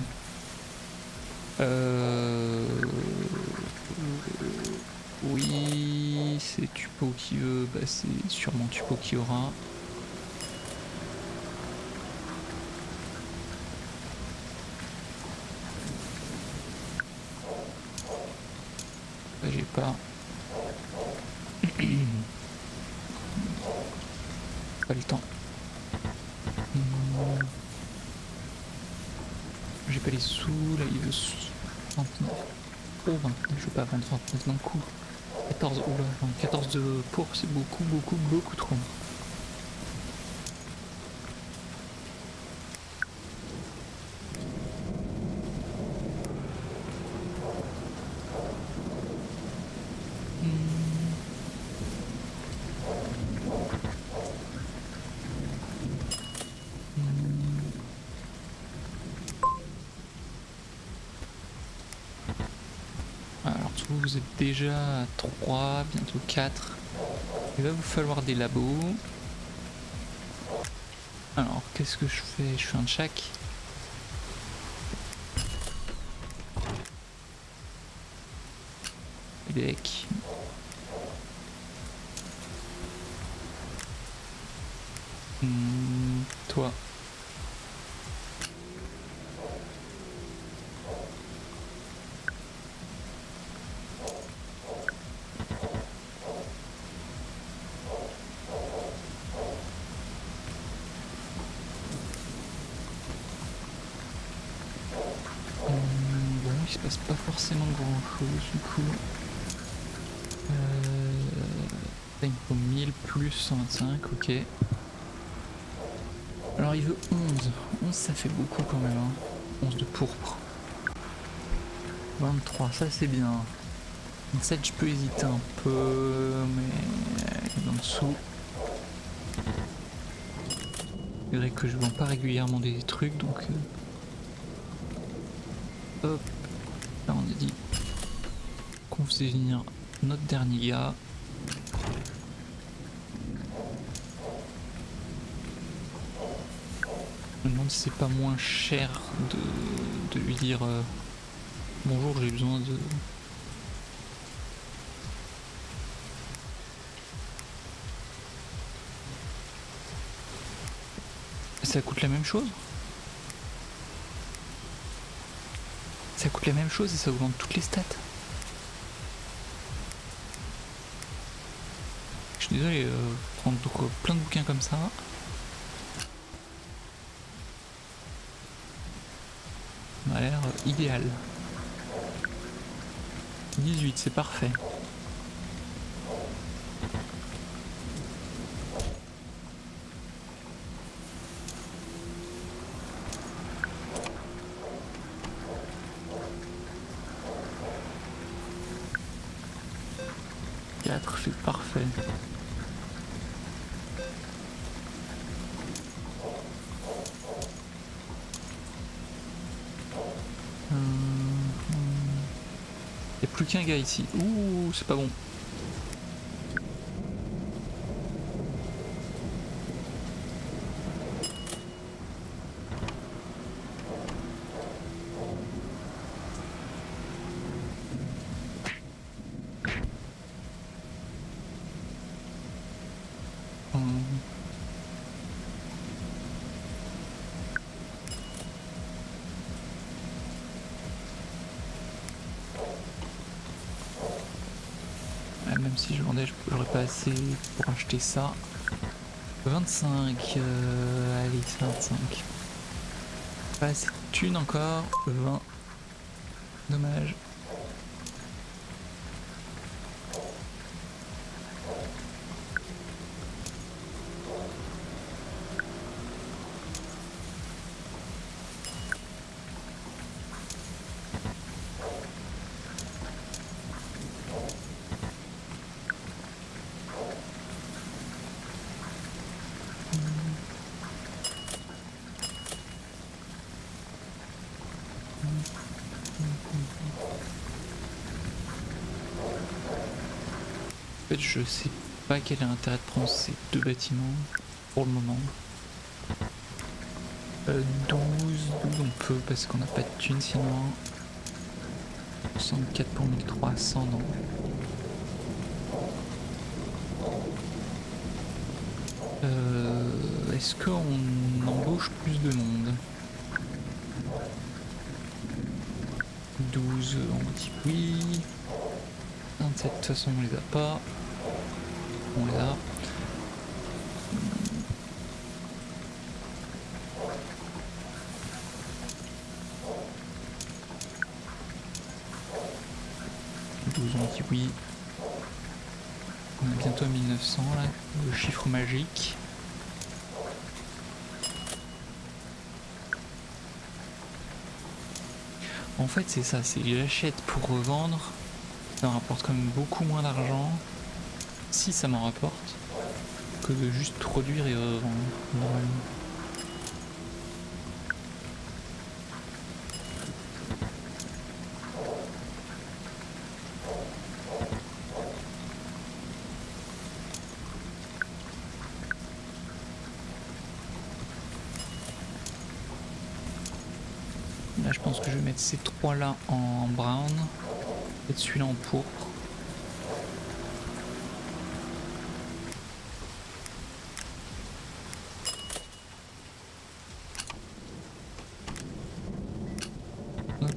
Oui, c'est Tupo qui veut, bah c'est sûrement Tupo qui aura. Là j'ai pas. Pas le temps. J'ai pas les sous, là il veut 29. Oh 29, je veux pas vendre 29 d'un coup. 14, oula, 14 de pour, c'est beaucoup trop. Vous êtes déjà à 3, bientôt 4. Il va vous falloir des labos. Alors, qu'est-ce que je fais? Je fais un check. Deck. Toi. Il se passe pas forcément grand chose du coup. Il me faut 1000 plus 125, ok. Alors il veut 11. 11 ça fait beaucoup quand même. Hein. 11 de pourpre. 23, ça c'est bien. 27 je peux hésiter un peu, mais en dessous. C'est vrai que je vends pas régulièrement des trucs donc. Hop. Là on a dit qu'on faisait venir notre dernier gars. Je me demande si c'est pas moins cher de lui dire bonjour, j'ai besoin de... Ça coûte la même chose? Ça coûte la même chose et ça augmente toutes les stats. Je suis désolé, prendre plein de bouquins comme ça. Ça a l'air idéal. 18, c'est parfait. C'est parfait. Il n'y a plus qu'un gars ici. Ouh, c'est pas bon. Même si je vendais, j'aurais pas assez pour acheter ça. 25, allez, 25. Pas assez de thunes encore. 20. Dommage. En fait, je sais pas quel est l'intérêt de prendre ces deux bâtiments pour le moment. 12 on peut parce qu'on n'a pas de thunes sinon. 64 pour 1300, non. Est-ce qu'on embauche plus de monde? 12, on dit oui. 27, de toute façon on les a pas. On les a. On dit oui. On a bientôt 1900 là, le chiffre magique. En fait c'est ça, c'est j'achète pour revendre, ça me rapporte quand même beaucoup moins d'argent, si ça m'en rapporte, que de juste produire et revendre normalement. Là je pense que je vais mettre ces trois là en brown et celui-là en pourpre. Hop.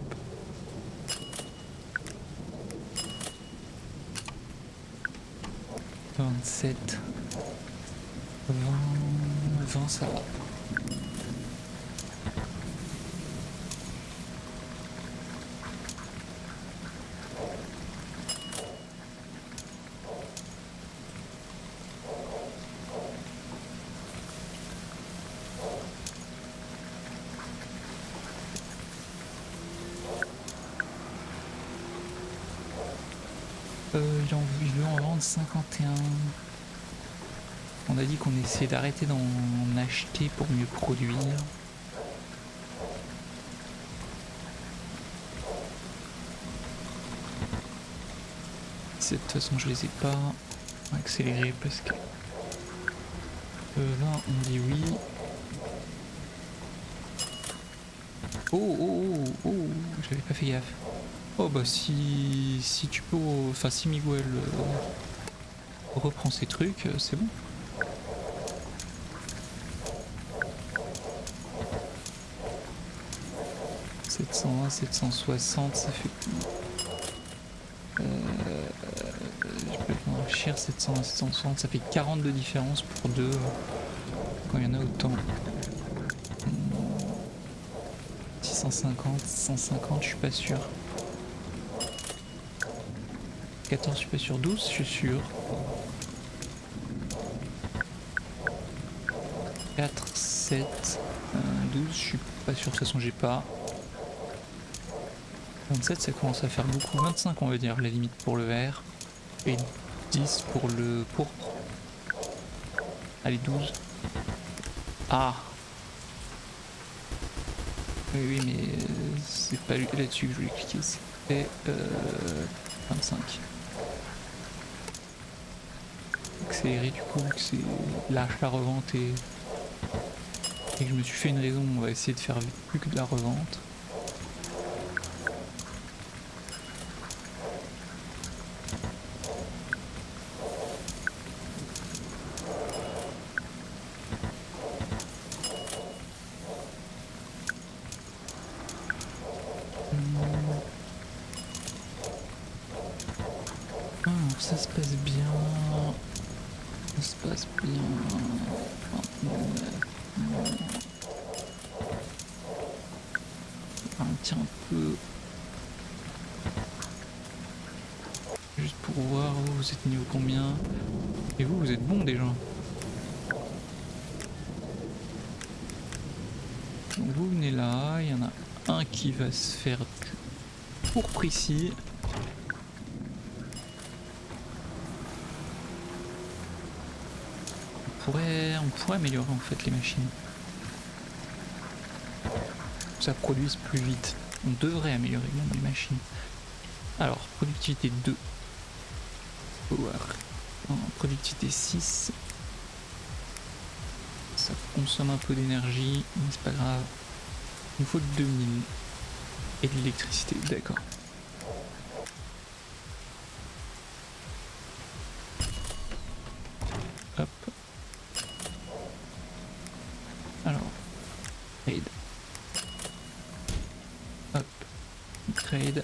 « 27, 20 ça va. Il veut en vendre 51. On a dit qu'on essayait d'arrêter d'en acheter pour mieux produire. De toute façon je les ai pas accélérés parce que 20 on dit oui. Oh, j'avais pas fait gaffe. Oh bah si tu peux, enfin si Miguel reprend ses trucs, c'est bon. « 720, 760, ça fait... je peux réfléchir, 720, 760, ça fait 40 de différence pour deux, quand il y en a autant. 650, 150, je suis pas sûr. 14, je suis pas sûr. 12, je suis sûr. 4, 7, 12, je suis pas sûr. De toute façon, j'ai pas. 27, ça commence à faire beaucoup. 25, on va dire, la limite pour le vert. Et 10 pour le pourpre. Allez, 12. Ah! Oui, mais c'est pas là-dessus que je voulais cliquer. C'était 25. Accélérer du coup, que c'est l'achat-revente et que je me suis fait une raison, on va essayer de faire plus que de la revente. ça se passe bien. Ça se passe bien. 29. Tiens un peu. Juste pour voir, vous êtes niveau combien. Et vous êtes bon déjà. Donc vous venez là, il y en a un qui va se faire du pourpre ici. On pourrait améliorer en fait les machines. Ça produise plus vite. On devrait améliorer même les machines. Alors, productivité 2. Power. Non, productivité 6. Ça consomme un peu d'énergie, mais c'est pas grave. Il nous faut 2000. Et de l'électricité, d'accord. Hop. Alors. Trade. Hop. Trade.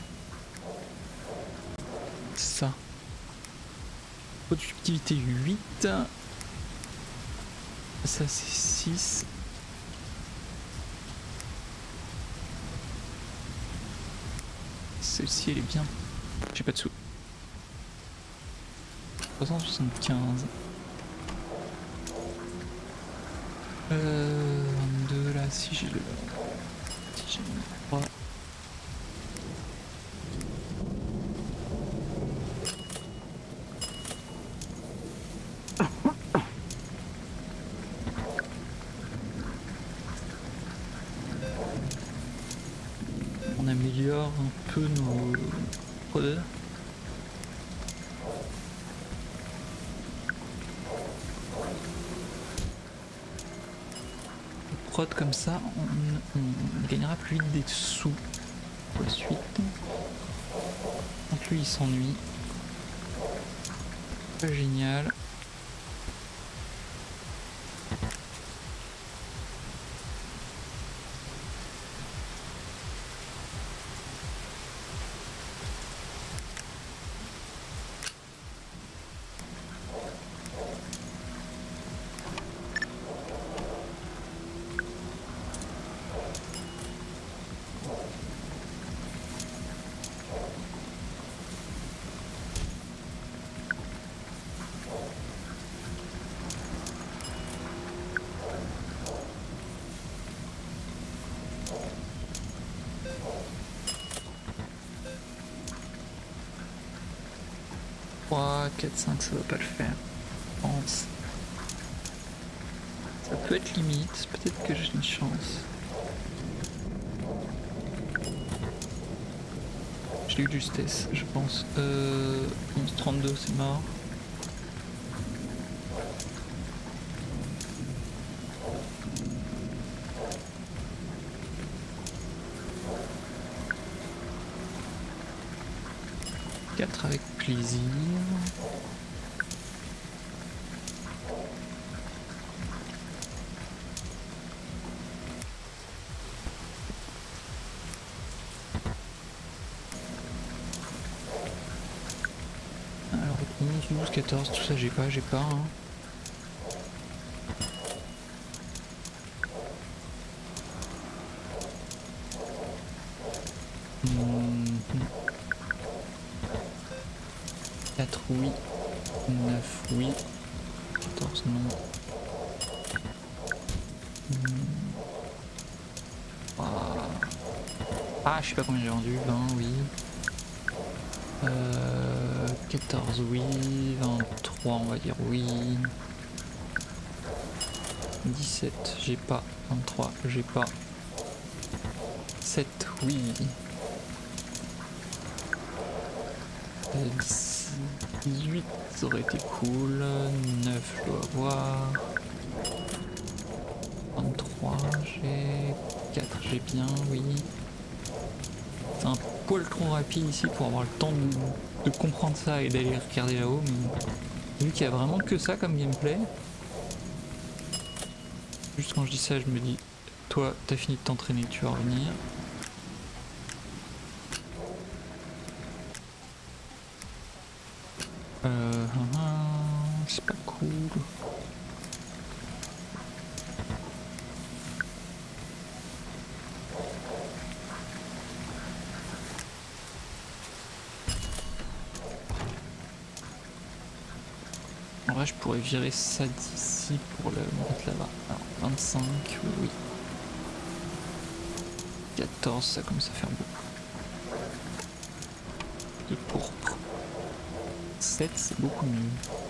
Ça. Productivité 8. Ça c'est 6. Celle-ci elle est bien. J'ai pas de sous. 375. 22 là si j'ai le. Si j'ai le 3. On améliore un peu nos produits. Prod comme ça, on gagnera plus vite des sous pour la suite. Donc lui il s'ennuie. Pas génial. Trois, 4, 5, ça va pas le faire. Je pense. Ça peut être limite, peut-être que j'ai une chance. J'ai eu de justesse, je pense. 11,32, c'est mort. Avec plaisir. Alors 11, 12, 14, tout ça j'ai pas hein. Oui, 9 oui, 14 non. Ah, je sais pas combien j'ai vendu, 20 oui. 14 oui, 23 on va dire oui. 17 j'ai pas, 23 j'ai pas. 7 oui. 18 ça aurait été cool, 9 je dois avoir, 23 j'ai, 4 j'ai bien, oui. C'est un poil trop rapide ici pour avoir le temps de comprendre ça et d'aller regarder là-haut, mais vu qu'il y a vraiment que ça comme gameplay, juste quand je dis ça je me dis, toi t'as fini de t'entraîner, tu vas revenir. C'est pas cool. En vrai, je pourrais virer ça d'ici pour le mettre là-bas. Alors, 25, oui. 14, ça commence à faire beaucoup. De pourpre. 7, c'est beaucoup mieux.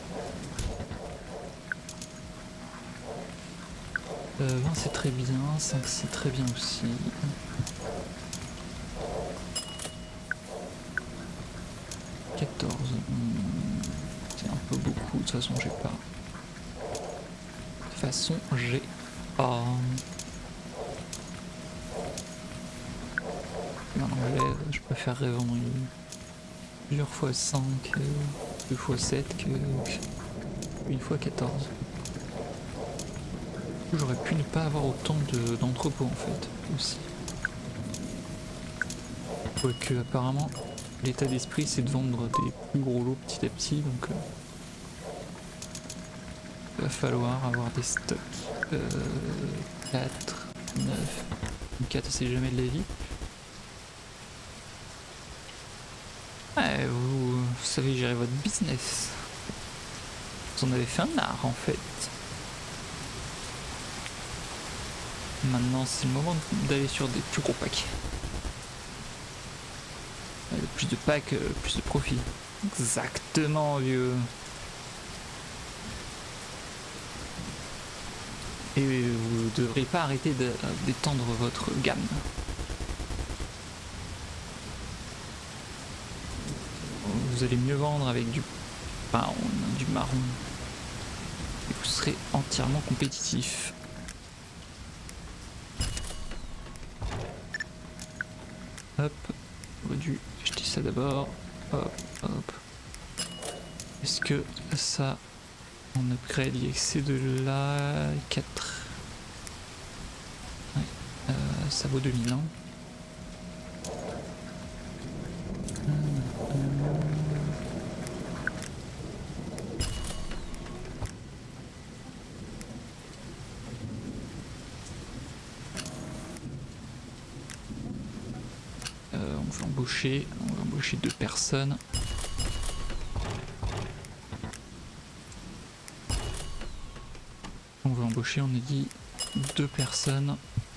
20, c'est très bien. 5, c'est très bien aussi. 14. C'est un peu beaucoup. De toute façon, j'ai pas. De toute façon, j'ai pas. En anglais, je préférerais vendre plusieurs fois 5, 2 fois 7 que une fois 14. J'aurais pu ne pas avoir autant d'entrepôts en fait aussi. Quoique apparemment l'état d'esprit c'est de vendre des plus gros lots petit à petit, donc il va falloir avoir des stocks 4, 9, 4 c'est jamais de la vie. Ouais, vous savez gérer votre business. Vous en avez fait un art en fait. Maintenant c'est le moment d'aller sur des plus gros packs. Plus de packs, plus de profit. Exactement vieux. Et vous ne devriez pas arrêter d'étendre votre gamme. Vous allez mieux vendre avec du brown, du marron. Et vous serez entièrement compétitif. Hop, j'aurais dû acheter ça d'abord. Hop, hop. Est-ce que ça, on upgrade l'IXC de là 4. Ouais, ça vaut 2000 ans. On va embaucher 2 personnes. On va embaucher, on a dit 2 personnes.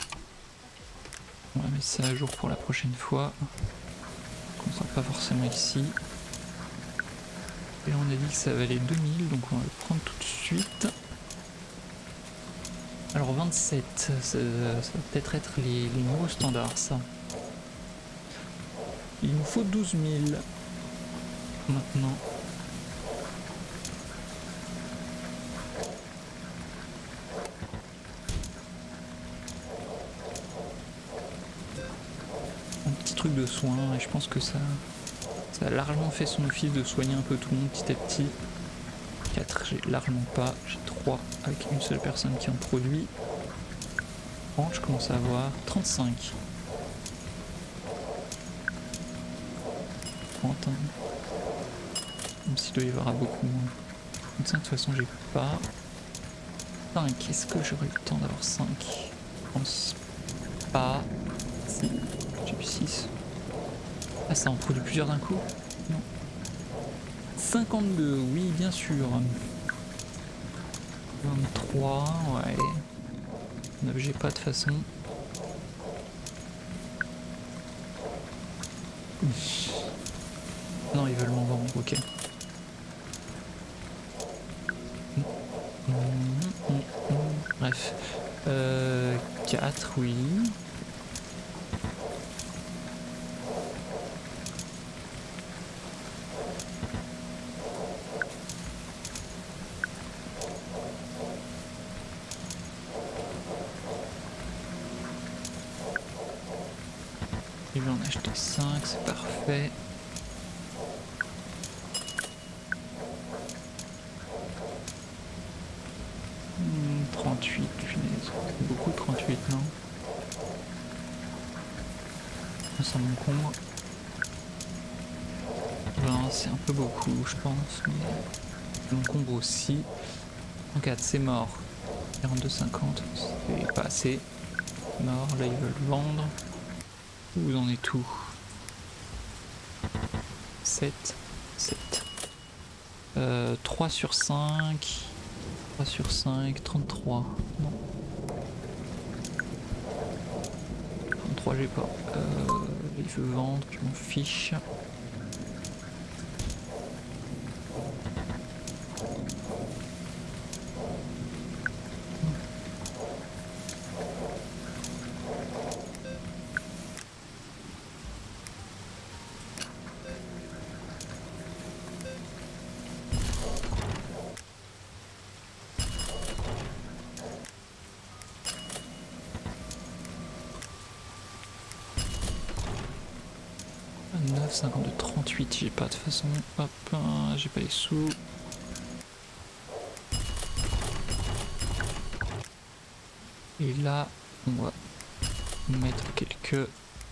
On va mettre ça à jour pour la prochaine fois. On ne sera pas forcément ici. Et on a dit que ça valait 2000, donc on va le prendre tout de suite. Alors 27, ça va peut-être être les nouveaux standards ça. Il nous faut 12 000 maintenant. Un petit truc de soin et je pense que ça a largement fait son office de soigner un peu tout le monde petit à petit. 4, j'ai largement pas, j'ai 3 avec une seule personne qui en produit. Bon, je commence à avoir 35. Même s'il doit y avoir beaucoup moins. 35 de toute façon j'ai pas. 5, est-ce que j'aurai le temps d'avoir 5? Je pense pas. Si, j'ai eu 6. Ah ça en produit plusieurs d'un coup? Non. 52, oui bien sûr. 23, ouais. 9 j'ai pas de façon. Non, ils veulent m'en vendre, ok. Bref. 4, oui. Il va en acheter 5, c'est parfait. 38, punaise. C'est beaucoup 38, non? Ça m'encombre. 20, c'est un peu beaucoup, je pense, mais l'encombre aussi. 4, c'est mort. 42,50, c'est pas assez. Mort, là ils veulent vendre. Où en est tout? 7, 7. 3 sur 5. 3 sur 5, 33. Non. 33, j'ai pas. Il veut vendre, je m'en fiche. « 52, 38, j'ai pas de toute façon, hop, j'ai pas les sous. Et là, on va mettre quelques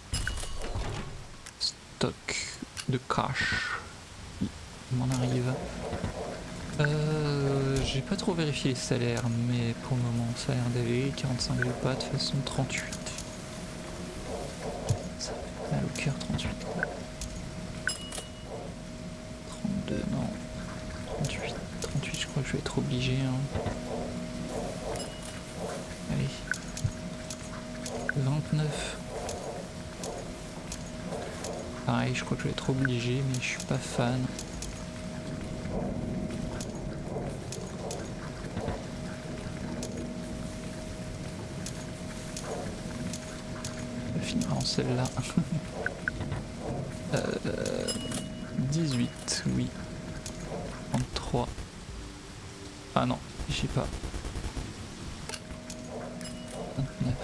stocks de cash. Il m'en arrive. J'ai pas trop vérifié les salaires, mais pour le moment ça a l'air d'aller. 45 j'ai pas, de toute façon 38. Ça fait mal au cœur 38. 32, non. 38, 38, je crois que je vais être obligé. Hein. Allez. 29. Pareil, je crois que je vais être obligé, mais je suis pas fan. On finira en celle-là. 18, oui. 33. Ah non, j'ai pas. 29.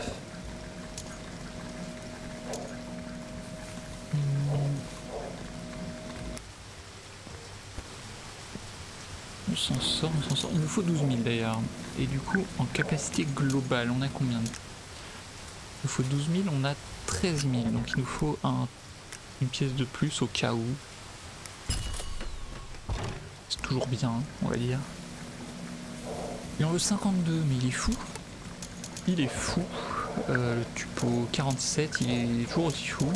On s'en sort, on s'en sort. Il nous faut 12 000 d'ailleurs. Et du coup, en capacité globale, on a combien? Il nous faut 12 000, on a 13 000. Donc il nous faut une pièce de plus au cas où. C'est toujours bien, on va dire. Il en veut 52, mais il est fou. Il est fou. Le tupo 47, il est toujours aussi fou.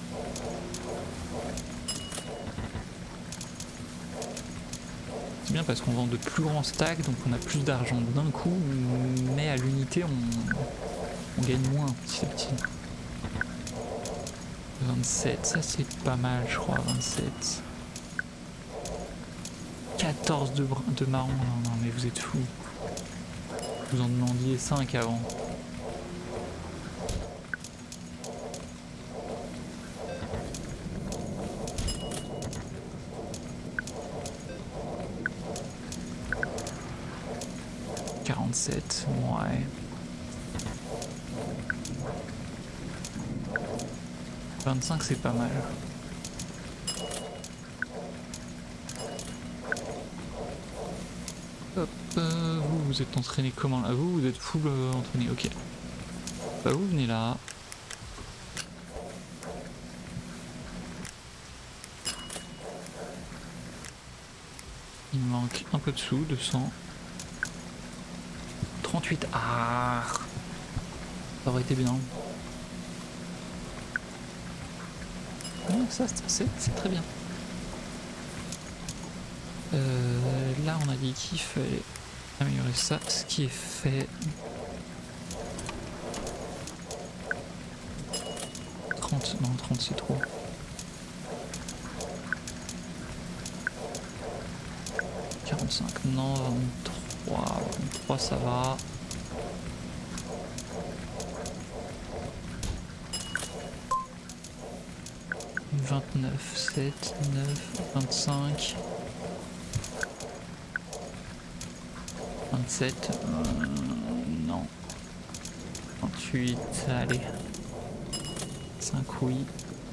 C'est bien parce qu'on vend de plus grands stacks, donc on a plus d'argent d'un coup, mais à l'unité on gagne moins petit à petit. 27, ça c'est pas mal je crois, 27. 14 de marron, non mais vous êtes fous. Vous en demandiez 5 avant. Ouais. 25 c'est pas mal. Hop, vous êtes entraîné comment là? Vous êtes full entraîné, ok. Bah vous venez là. Il me manque un peu de sous, 200. 38, ah, ça aurait été bien. Ça c'est très bien. Là on a dit qu'il fallait améliorer ça, ce qui est fait. 30, non 30 c'est trop. 45, non 23, 23 ça va. « 29, 7, 9, 25, 27, non, 28, allez, 5 oui.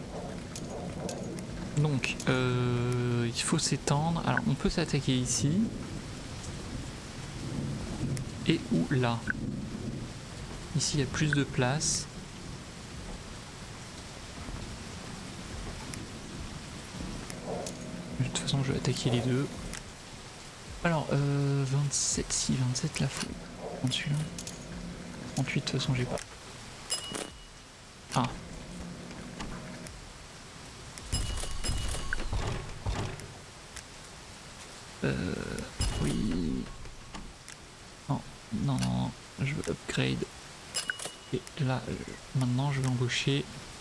Donc, il faut s'étendre. Alors, on peut s'attaquer ici. Et ou là. Ici, il y a plus de place. je vais attaquer les deux. Alors, 27, si 27 la faut. En celui-là. 38 de toute façon j'ai pas. Ah. Oui. Non, non, non, je veux upgrade. Et là, maintenant je vais embaucher.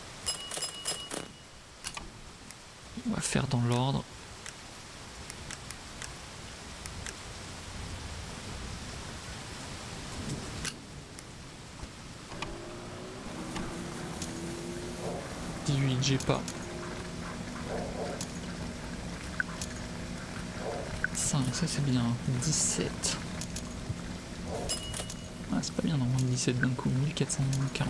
On va faire dans l'ordre. J'ai pas 5, ça c'est bien. 17. Ah, c'est pas bien normalement 17 d'un coup. 1440.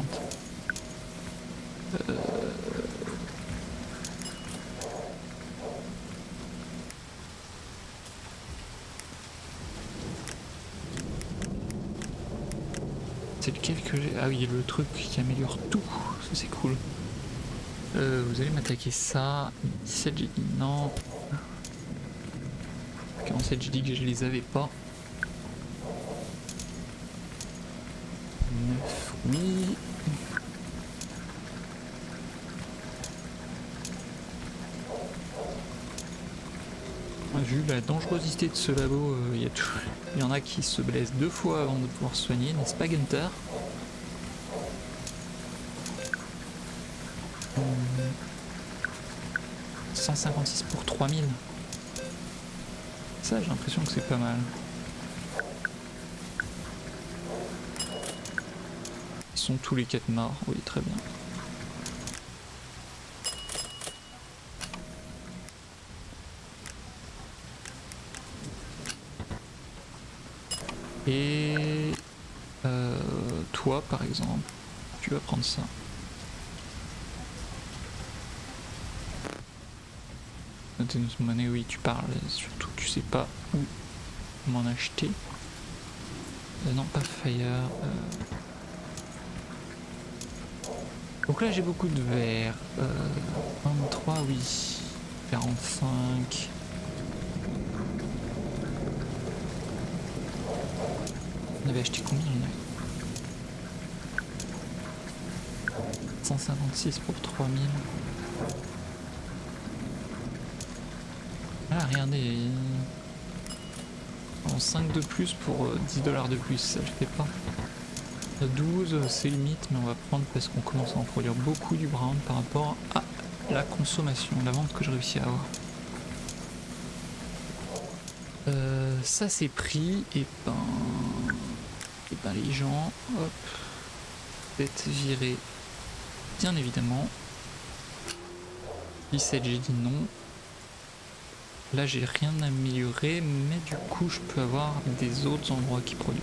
C'est lequel que j'ai? Ah oui, le truc qui améliore tout. Ça c'est cool. Vous allez m'attaquer ça. 17 j'ai dit non. 47 j'ai dit que je les avais pas. 9 oui. Vu la dangerosité de ce labo, il y en a qui se blessent 2 fois avant de pouvoir se soigner, n'est-ce pas Gunther? Mmh. 156 pour 3000. Ça j'ai l'impression que c'est pas mal. Ils sont tous les 4 morts, oui très bien. Et toi par exemple, tu vas prendre ça. Monnaie, oui tu parles, surtout tu sais pas où m'en acheter. Non pas Fire. Donc là j'ai beaucoup de verre. 23 oui. 45. On avait acheté combien là? 156 pour 3000. Ah regardez. 5 de plus pour 10 $ de plus, ça je fais pas. 12 c'est limite mais on va prendre parce qu'on commence à en produire beaucoup du brown par rapport à la consommation, la vente que je réussis à avoir. Ça c'est pris et ben les gens, hop, être virés bien évidemment. 17 j'ai dit non. Là j'ai rien amélioré mais du coup je peux avoir des autres endroits qui produisent.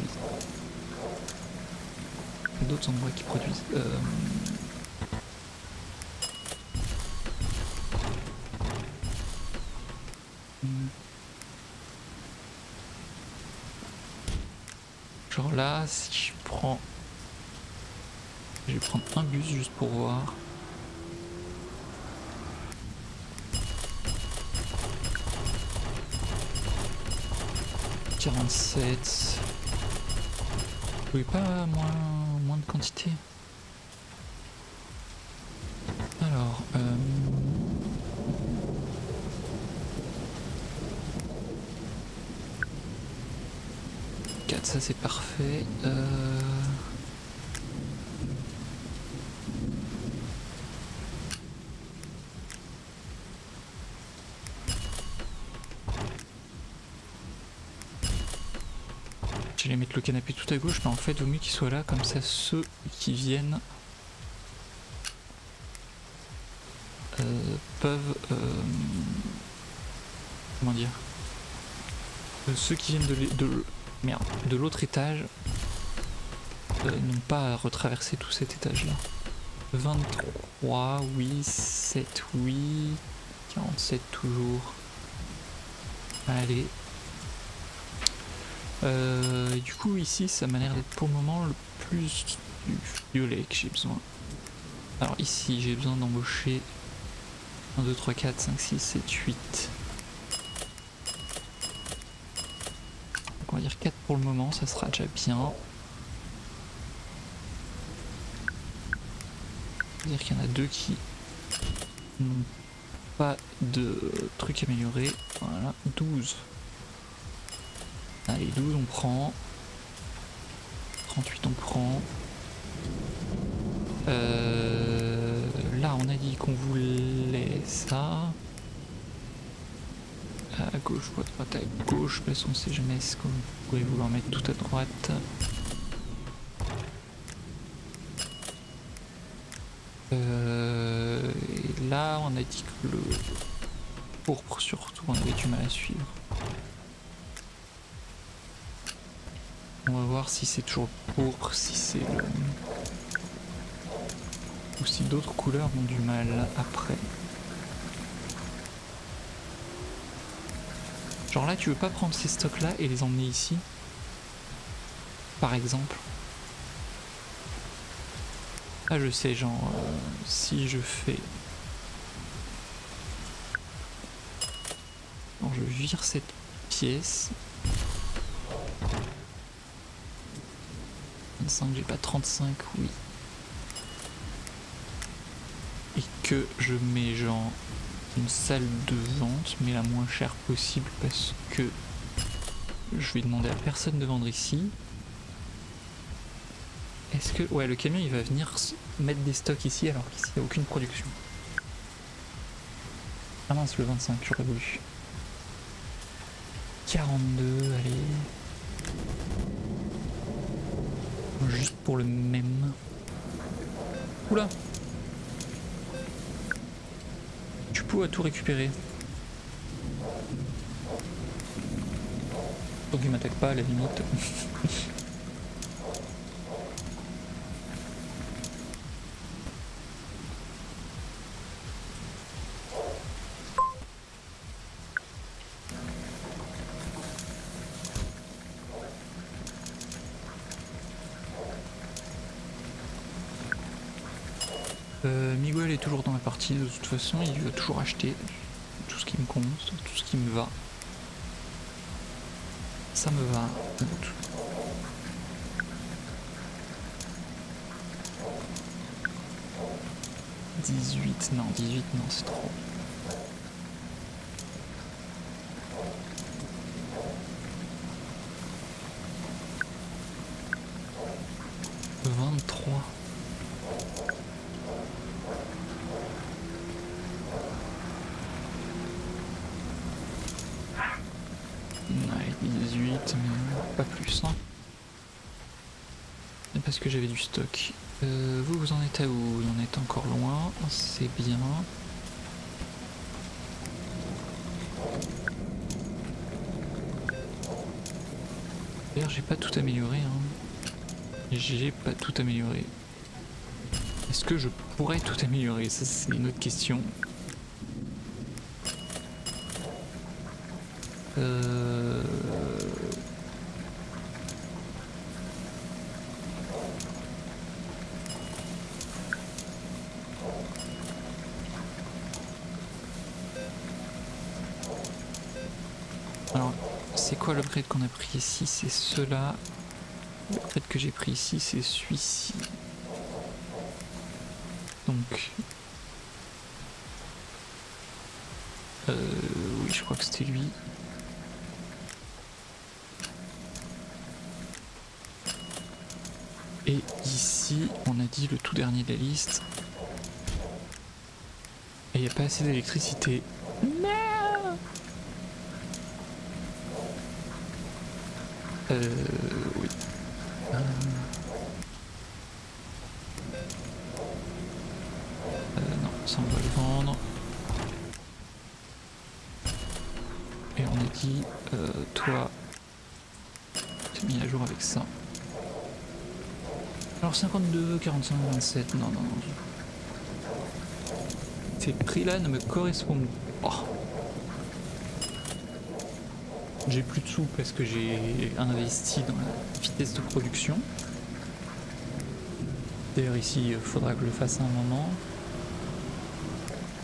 D'autres endroits qui produisent. Genre là si je prends... Je vais prendre un bus juste pour voir. « 47... » Oui, pas moins de quantité. Alors, 4, ça c'est parfait. J'allais mettre le canapé tout à gauche, mais en fait, vaut mieux qu'il soit là, comme ça, ceux qui viennent peuvent... comment dire, ceux qui viennent de l'autre étage n'ont pas à retraverser tout cet étage-là. 23, oui, 7, oui, 47 toujours. Allez. Du coup ici ça m'a l'air d'être pour le moment le plus du violet que j'ai besoin. Alors ici j'ai besoin d'embaucher 1, 2, 3, 4, 5, 6, 7, 8. on va dire 4 pour le moment, ça sera déjà bien. C'est-à-dire qu'il y en a 2 qui n'ont pas de trucs améliorés. Voilà, 12. Allez, 12 on prend. 38 on prend. Là on a dit qu'on voulait ça. À gauche ou à droite, à gauche, parce qu'on sait jamais ce qu'on pourrait vouloir mettre tout à droite. Et là on a dit que le pourpre surtout on avait du mal à suivre. On va voir si c'est toujours le pourpre, si c'est le... ou si d'autres couleurs ont du mal après. Genre là tu veux pas prendre ces stocks là et les emmener ici par exemple. Ah je sais, genre si je fais... Bon, je vire cette pièce. 25, j'ai pas 35, oui. Et que je mets genre une salle de vente, mais la moins chère possible parce que je vais demander à personne de vendre ici. Est-ce que... Ouais, le camion il va venir mettre des stocks ici alors qu'ici il n'y a aucune production. Ah mince, le 25, j'aurais voulu. 42, allez. Juste pour le même. Oula! Tu peux tout récupérer. Donc il m'attaque pas à la limite. Miguel est toujours dans la partie, de toute façon il veut toujours acheter tout ce qui me compte, tout ce qui me va. Ça me va. 18, non 18 non c'est trop. Parce que j'avais du stock. Vous en êtes à où? Vous en êtes encore loin, c'est bien. D'ailleurs j'ai pas tout amélioré hein. J'ai pas tout amélioré. Est-ce que je pourrais tout améliorer? Ça c'est une autre question. Alors, c'est quoi l'upgrade qu'on a pris ici? C'est cela. L'upgrade que j'ai pris ici, c'est celui-ci. Donc... oui, je crois que c'était lui. Et ici, on a dit le tout dernier de la liste. Et il n'y a pas assez d'électricité. Non. Oui. Non, ça on va le vendre. Et on a dit, toi, t'es mis à jour avec ça. Alors 52, 45, 27, non. Ces prix-là ne me correspondent pas. J'ai plus de sous parce que j'ai investi dans la vitesse de production. D'ailleurs ici, il faudra que je le fasse à un moment.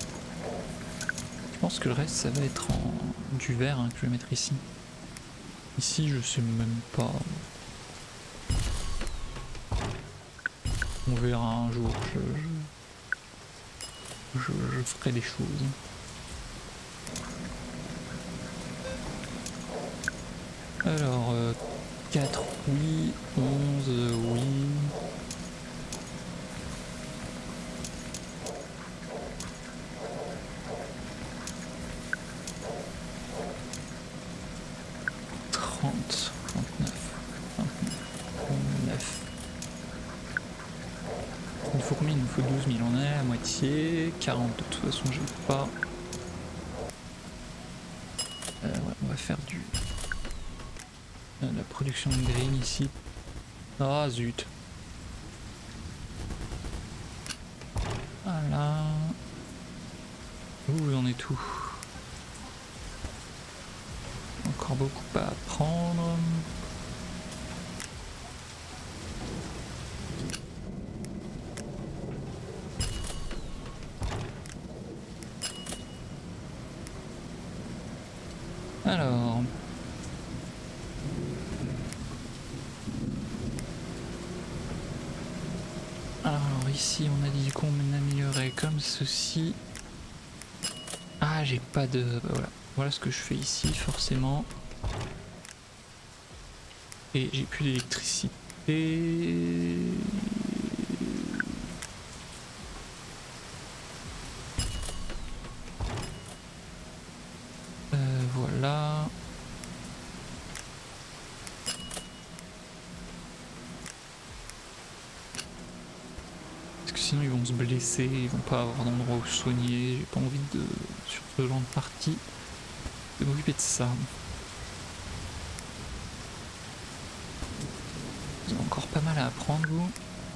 Je pense que le reste, ça va être en du verre hein, que je vais mettre ici. Ici je sais même pas. On verra un jour, je ferai des choses. Alors 4 oui, 11 oui. Il faut combien? Il nous faut 12 000, on est à la moitié. 40 de toute façon j'ai pas. Ouais, on va faire du... la production de green ici. Ah zut. Voilà. Où en est tout? Encore beaucoup à apprendre. Alors... ici on a dit qu'on améliorait comme ceci. Ah j'ai pas de... voilà. Voilà ce que je fais ici forcément. Et j'ai plus d'électricité. Voilà. Parce que sinon ils vont se blesser, ils vont pas avoir d'endroit où se soigner. J'ai pas envie de, sur ce genre de partie, de m'occuper de ça. Vous avez encore pas mal à apprendre vous.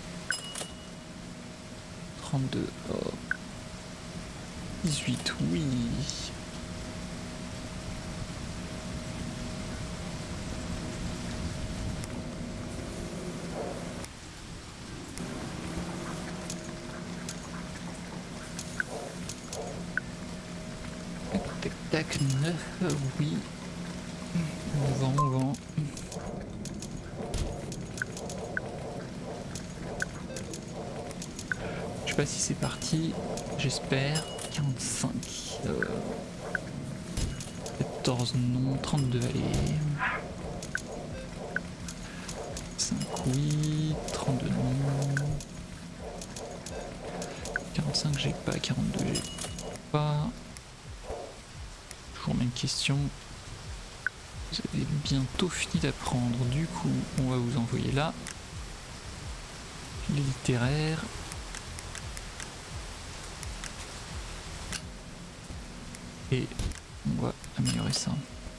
32, oh. 18, oui. Tac, 9, oui. On vend. Je sais pas si c'est parti, j'espère. 45. 14 non, 32 allez. 5 oui, 32 non. 45 j'ai pas, 42 j'ai pas. Toujours même question. Vous avez bientôt fini d'apprendre, du coup on va vous envoyer là. Les littéraires. Et on va améliorer ça.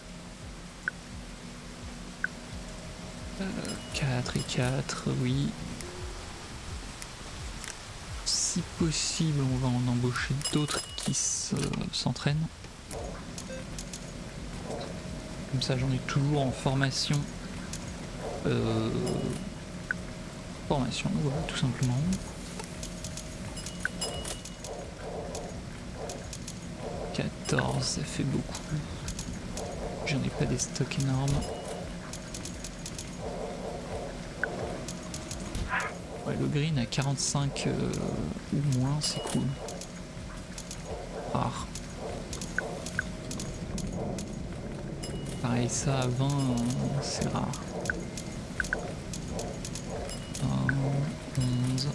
4 et 4, oui. Si possible, on va en embaucher d'autres qui s'entraînent. Comme ça, j'en ai toujours en formation. Formation, voilà, tout simplement. Ça fait beaucoup. J'en ai pas des stocks énormes. Ouais, le green à 45 ou moins, c'est cool. Rare. Pareil, ça à 20, c'est rare. 11,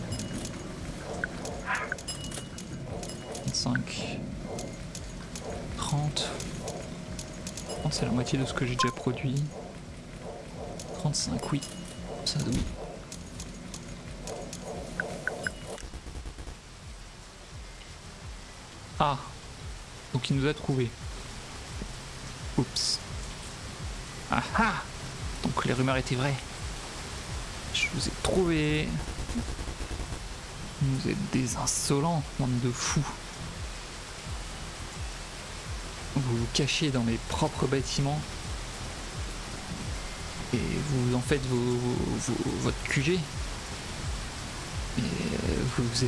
25. 30. C'est la moitié de ce que j'ai déjà produit. 35, oui. Ça, oui. Ah. Donc il nous a trouvé. Oups. Ah ah. Donc les rumeurs étaient vraies. Je vous ai trouvé. Vous êtes des insolents, bande de fous. Vous vous cachez dans mes propres bâtiments et vous en faites votre QG. Et vous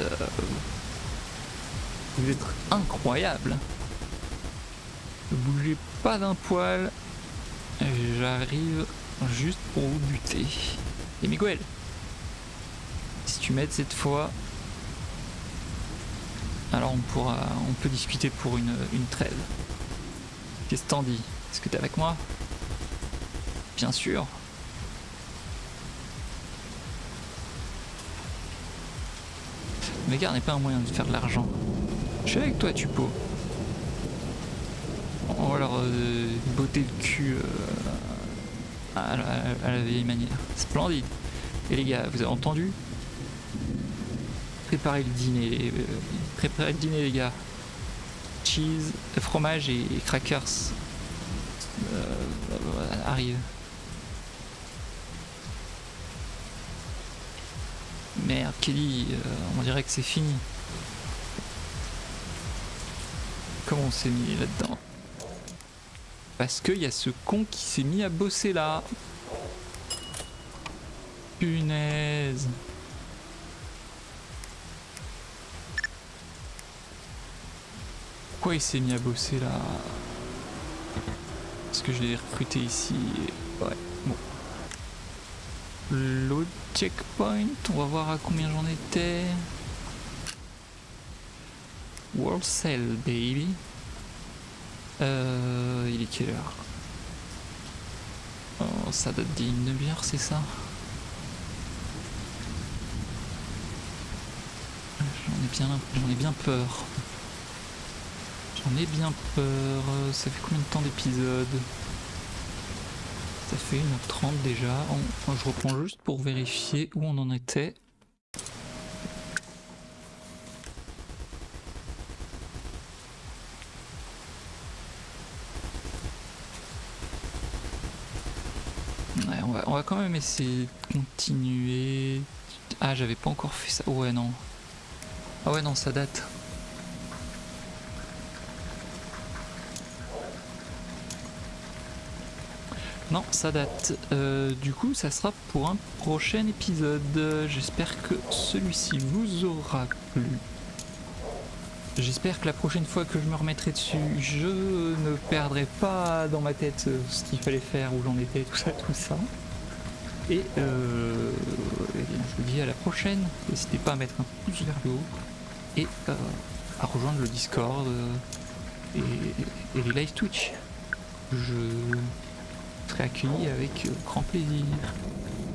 êtes incroyable. Ne bougez pas d'un poil. J'arrive juste pour vous buter. Et Miguel, si tu m'aides cette fois, alors on peut discuter pour une trêve. Qu'est-ce que t'en dis? Est-ce que t'es avec moi? Bien sûr. Mais gare n'est pas un moyen de faire de l'argent. Je suis avec toi, Tupo. On va leur botter le cul à la vieille manière. Splendide. Et les gars, vous avez entendu? Préparez le dîner. Préparez le dîner, les gars. Cheese, fromage et crackers arrivent. Merde, Kelly, on dirait que c'est fini. Comment on s'est mis là-dedans? Parce qu'il y a ce con qui s'est mis à bosser là. Punaise. Pourquoi il s'est mis à bosser là? Parce que je l'ai recruté ici. Ouais, bon. L'autre checkpoint, on va voir à combien j'en étais. World Cell, baby. Il est quelle heure? Oh, ça date d'une demi-heure, c'est ça? J'en ai bien peur. J'en ai bien peur. Ça fait combien de temps d'épisode? Ça fait 1h30 déjà. Je reprends juste pour vérifier où on en était. Ouais, on va quand même essayer de continuer. Ah, j'avais pas encore fait ça. Ouais, non. Ah ouais, non, ça date. Non, ça date. Du coup, ça sera pour un prochain épisode. J'espère que celui-ci vous aura plu. J'espère que la prochaine fois que je me remettrai dessus, je ne perdrai pas dans ma tête ce qu'il fallait faire, où j'en étais, tout ça. Et je vous dis à la prochaine. N'hésitez pas à mettre un pouce vers le haut et à rejoindre le Discord et les live Twitch. Je serai accueilli avec grand plaisir.